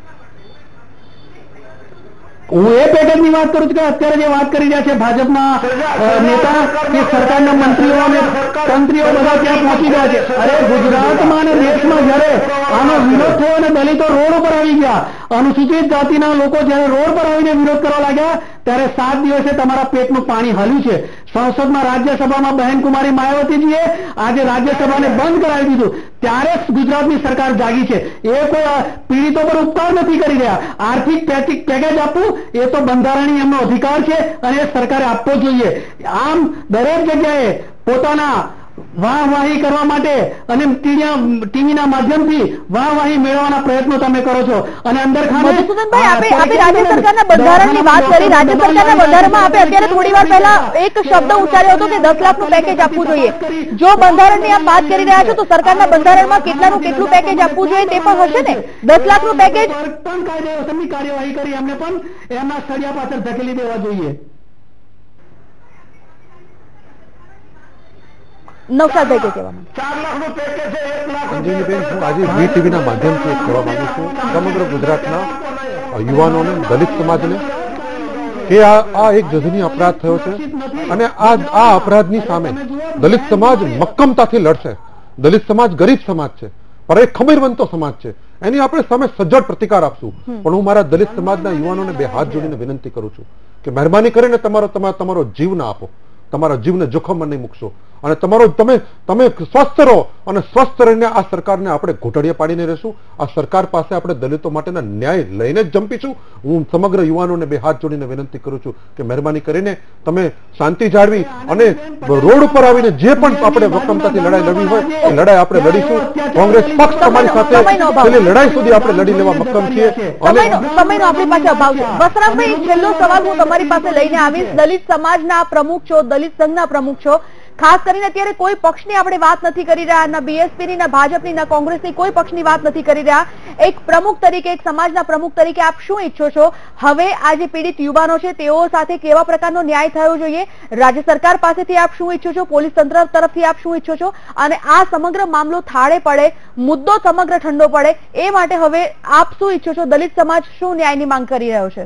હું એ પેકેજની વાત કરું છું કે અત્યારે જે વાત કરી રહ્યા છે ભાજપના નેતા કે સરકારના મંત્રીઓ અને તંત્રીઓ બધા ત્યાં પહોંચી ગયા છે. અરે ગુજરાતમાં અને દેશમાં જયારે આનો વિરોધ થયો અને દલિતો રોડ ઉપર આવી ગયા, અનુસૂચિત જાતિના લોકો જયારે રોડ પર આવીને વિરોધ કરવા લાગ્યા, ત્યારે 7 દિવસે તમારા પેટનું પાણી હલ્યું છે. સંસદમાં, રાજ્યસભામાં બહેનકુમારી માયાવતીજીએ આજે રાજ્યસભાને બંધ કરાવી દીધું. ત્યારે ગુજરાતની સરકાર જાગી છે. એ કોઈ પીડિતો પર ઉપકાર નથી કરી રહ્યા. આર્થિક પેકેજ આપવું એ તો બંધારણીય એમનો અધિકાર છે અને એ સરકારે આપવો જોઈએ. આમ દરેક જગ્યાએ પોતાના વાહવાહી કરવા માટે અને ટીવીના માધ્યમથી વાહવાહી મેળવવાના પ્રયત્નો તમે કરો છો. અને અંદર મધુસૂદનભાઈ, આપે રાજ્ય સરકારના બંધારણની વાત કરી. રાજ્ય સરકારના બંધારણમાં આપે અત્યારે થોડી વાર પહેલા એક શબ્દ ઉચ્ચાર્યો હતો કે 10 લાખનું પેકેજ આપવું જોઈએ. જો બંધારણની આપ વાત કરી રહ્યા છો તો સરકારના બંધારણમાં કેટલું પેકેજ આપવું જોઈએ તે પણ હશે ને? 10 લાખનું પેકેજ પણ કાયદેસરની કાર્યવાહી કરી એમને પણ એમના સળિયા પાછળ ધકેલી દેવા જોઈએ. નવશાદભાઈ કઈ કહેવા માંગે? 4 લાખનું પેકેજ છે, 1 લાખ અંજલિબેન, હું આજે VTVના માધ્યમથી એક કહેવા માંગુ છું સમગ્ર ગુજરાતના યુવાનોને, દલિત સમાજને કે આ એક જધની અપરાધ થયો છે અને આ અપરાધની સામે દલિત સમાજ મક્કમતાથી લડશે. દલિત સમાજ ગરીબ સમાજ છે, પણ એક ખમીરવંતો સમાજ છે, એની આપણે સામે સજ્જડ પ્રતિકાર આપશું. પણ હું મારા દલિત સમાજના યુવાનોને 2 હાથ જોડીને વિનંતી કરું છું કે મહેરબાની કરીને તમારો જીવ ના આપો, તમારા જીવને જોખમમાં નહીં મૂકશો અને તમે સ્વસ્થ રહો અને સ્વસ્થ રહીને આ સરકારને આપણે ઘોટડીએ પાડીને રહેશું. આ સરકાર પાસે આપણે દલિતો માટેના ન્યાય લઈને જ જંપીશું. હું સમગ્ર યુવાનોને 2 હાથ જોડીને વિનંતી કરું છું કે મહેરબાની કરીને તમે શાંતિ જાળવી અને રોડ ઉપર આવીને જે પણ આપણે મક્કમતાથી લડાઈ લડવી હોય એ લડાઈ આપણે લડીશું. કોંગ્રેસ પક્ષ તમારી સાથે છેલ્લી લડાઈ સુધી આપણે લડી લેવા મક્કમ છીએ. સમયનો આપણી પાસે અભાવ છે. વસરામભાઈ, છેલ્લો સવાલ હું તમારી પાસે લઈને આવીશ. દલિત સમાજના પ્રમુખ છો, દલિત સંઘના પ્રમુખ છો. ખાસ કરીને અત્યારે કોઈ પક્ષની આપણે વાત નથી કરી રહ્યા, ના બીએસપીની, ના ભાજપની, ના કોંગ્રેસની કોઈ પક્ષની વાત નથી કરી રહ્યા. એક પ્રમુખ તરીકે, એક સમાજના પ્રમુખ તરીકે આપ શું ઈચ્છો છો? હવે આ જે પીડિત યુવાનો છે તેઓ સાથે કેવા પ્રકારનો ન્યાય થવો જોઈએ? રાજ્ય સરકાર પાસેથી આપ શું ઈચ્છો છો? પોલીસ તંત્ર તરફથી આપ શું ઈચ્છો છો? અને આ સમગ્ર મામલો થાળે પડે, મુદ્દો સમગ્ર ઠંડો પડે એ માટે હવે આપ શું ઈચ્છો છો? દલિત સમાજ શું ન્યાયની માંગ કરી રહ્યો છે?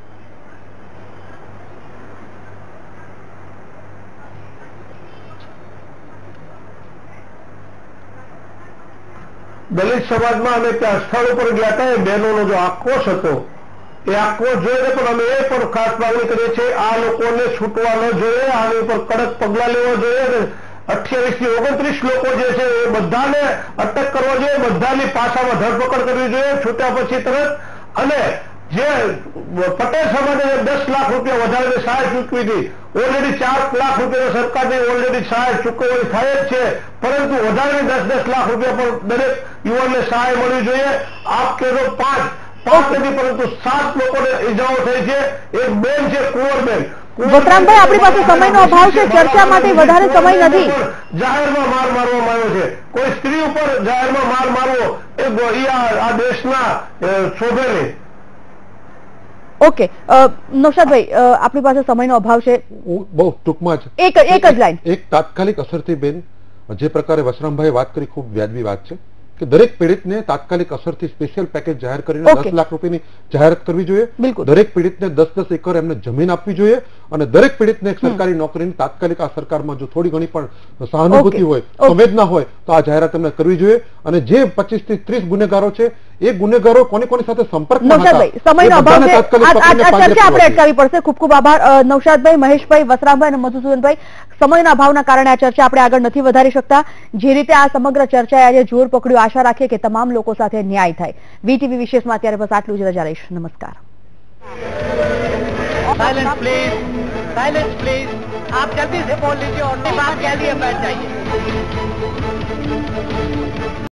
દલિત સમાજમાં અમે ત્યાં સ્થળ ઉપર ગયા હતા, એ બહેનોનો જો આક્રોશ હતો એ આક્રોશ જોઈને પણ અમે એ પણ ખાસ માંગણી કરીએ છીએ આ લોકોને છૂટવા ન જોઈએ, આની ઉપર કડક પગલા લેવા જોઈએ. 28 થી 29 લોકો જે છે એ બધાને અટક કરવા જોઈએ, બધાની પાસામાં ધરપકડ કરવી જોઈએ છૂટ્યા પછી તરત. અને જે પટેલ સમાજે 10 લાખ રૂપિયા વધારે સહાય ચૂકવી હતી, ઓલરેડી 4 લાખ રૂપિયા સરકારની ઓલરેડી સહાય ચૂકવણી થાય જ છે, પરંતુ વધારે 10 લાખ રૂપિયા પણ દરેક યુવાનને સહાય મળવી જોઈએ. આપ કહેજો 5 નથી પરંતુ 7 લોકોને ઈજાઓ થઈ છે. એક બેન છે કુંવરબેન. વસરામભાઈ, આપણી પાસે સમયનો અભાવ છે, ચર્ચા માટે વધારે સમય નથી. જાહેરમાં માર મારવામાં આવ્યો છે. કોઈ સ્ત્રી ઉપર જાહેરમાં માર મારવો એ આ દેશના શોભે નહીં. ઓકે, નૌશાદભાઈ, આપણી પાસે સમયનો અભાવ છે, બહુ ટૂંકમાં જ એક જ લાઈન. એક તાત્કાલિક અસરથી બેન, જે પ્રકારે વસરામભાઈ વાત કરી ખૂબ વ્યાજબી વાત છે કે દરેક પીડિતને તાત્કાલિક અસરથી સ્પેશિયલ પેકેજ જાહેર કરીને 10 લાખ રૂપિયાની જાહેરાત કરવી જોઈએ. દરેક પીડિતને 10-10 એકર એમને જમીન આપવી જોઈએ અને દરેક પીડિતને એક સરકારી નોકરીની તાત્કાલિક આ સરકારમાં જો થોડી ઘણી પણ સહાનુભૂતિ હોય, સંવેદના હોય તો આ જાહેરાત એમને કરવી જોઈએ. અને જે 25 થી 30 ગુનેગારો છે એ ગુનેગારો કોની સાથે સંપર્કમાં હતા, સમયનો અભાવ છે, આ ચર્ચા આપણે અટકાવવી પડશે. ખૂબ ખૂબ આભાર નૌશાદભાઈ, મહેશભાઈ, વસરામભાઈ અને મધુસૂદનભાઈ. સમયના અભાવના કારણે આ ચર્ચા આપણે આગળ નથી વધારી શકતા. જે રીતે આ સમગ્ર ચર્ચાએ આજે જોર પકડ્યું, આશા રાખીએ કે તમામ લોકો સાથે ન્યાય થાય. વીટીવી વિશેષમાં અત્યારે બસ આટલું જ. રજા લઈશ. નમસ્કાર. Silence please, silence please. आप जल्दी से बोल लीजिए और बात के लिए बैठ जाइए.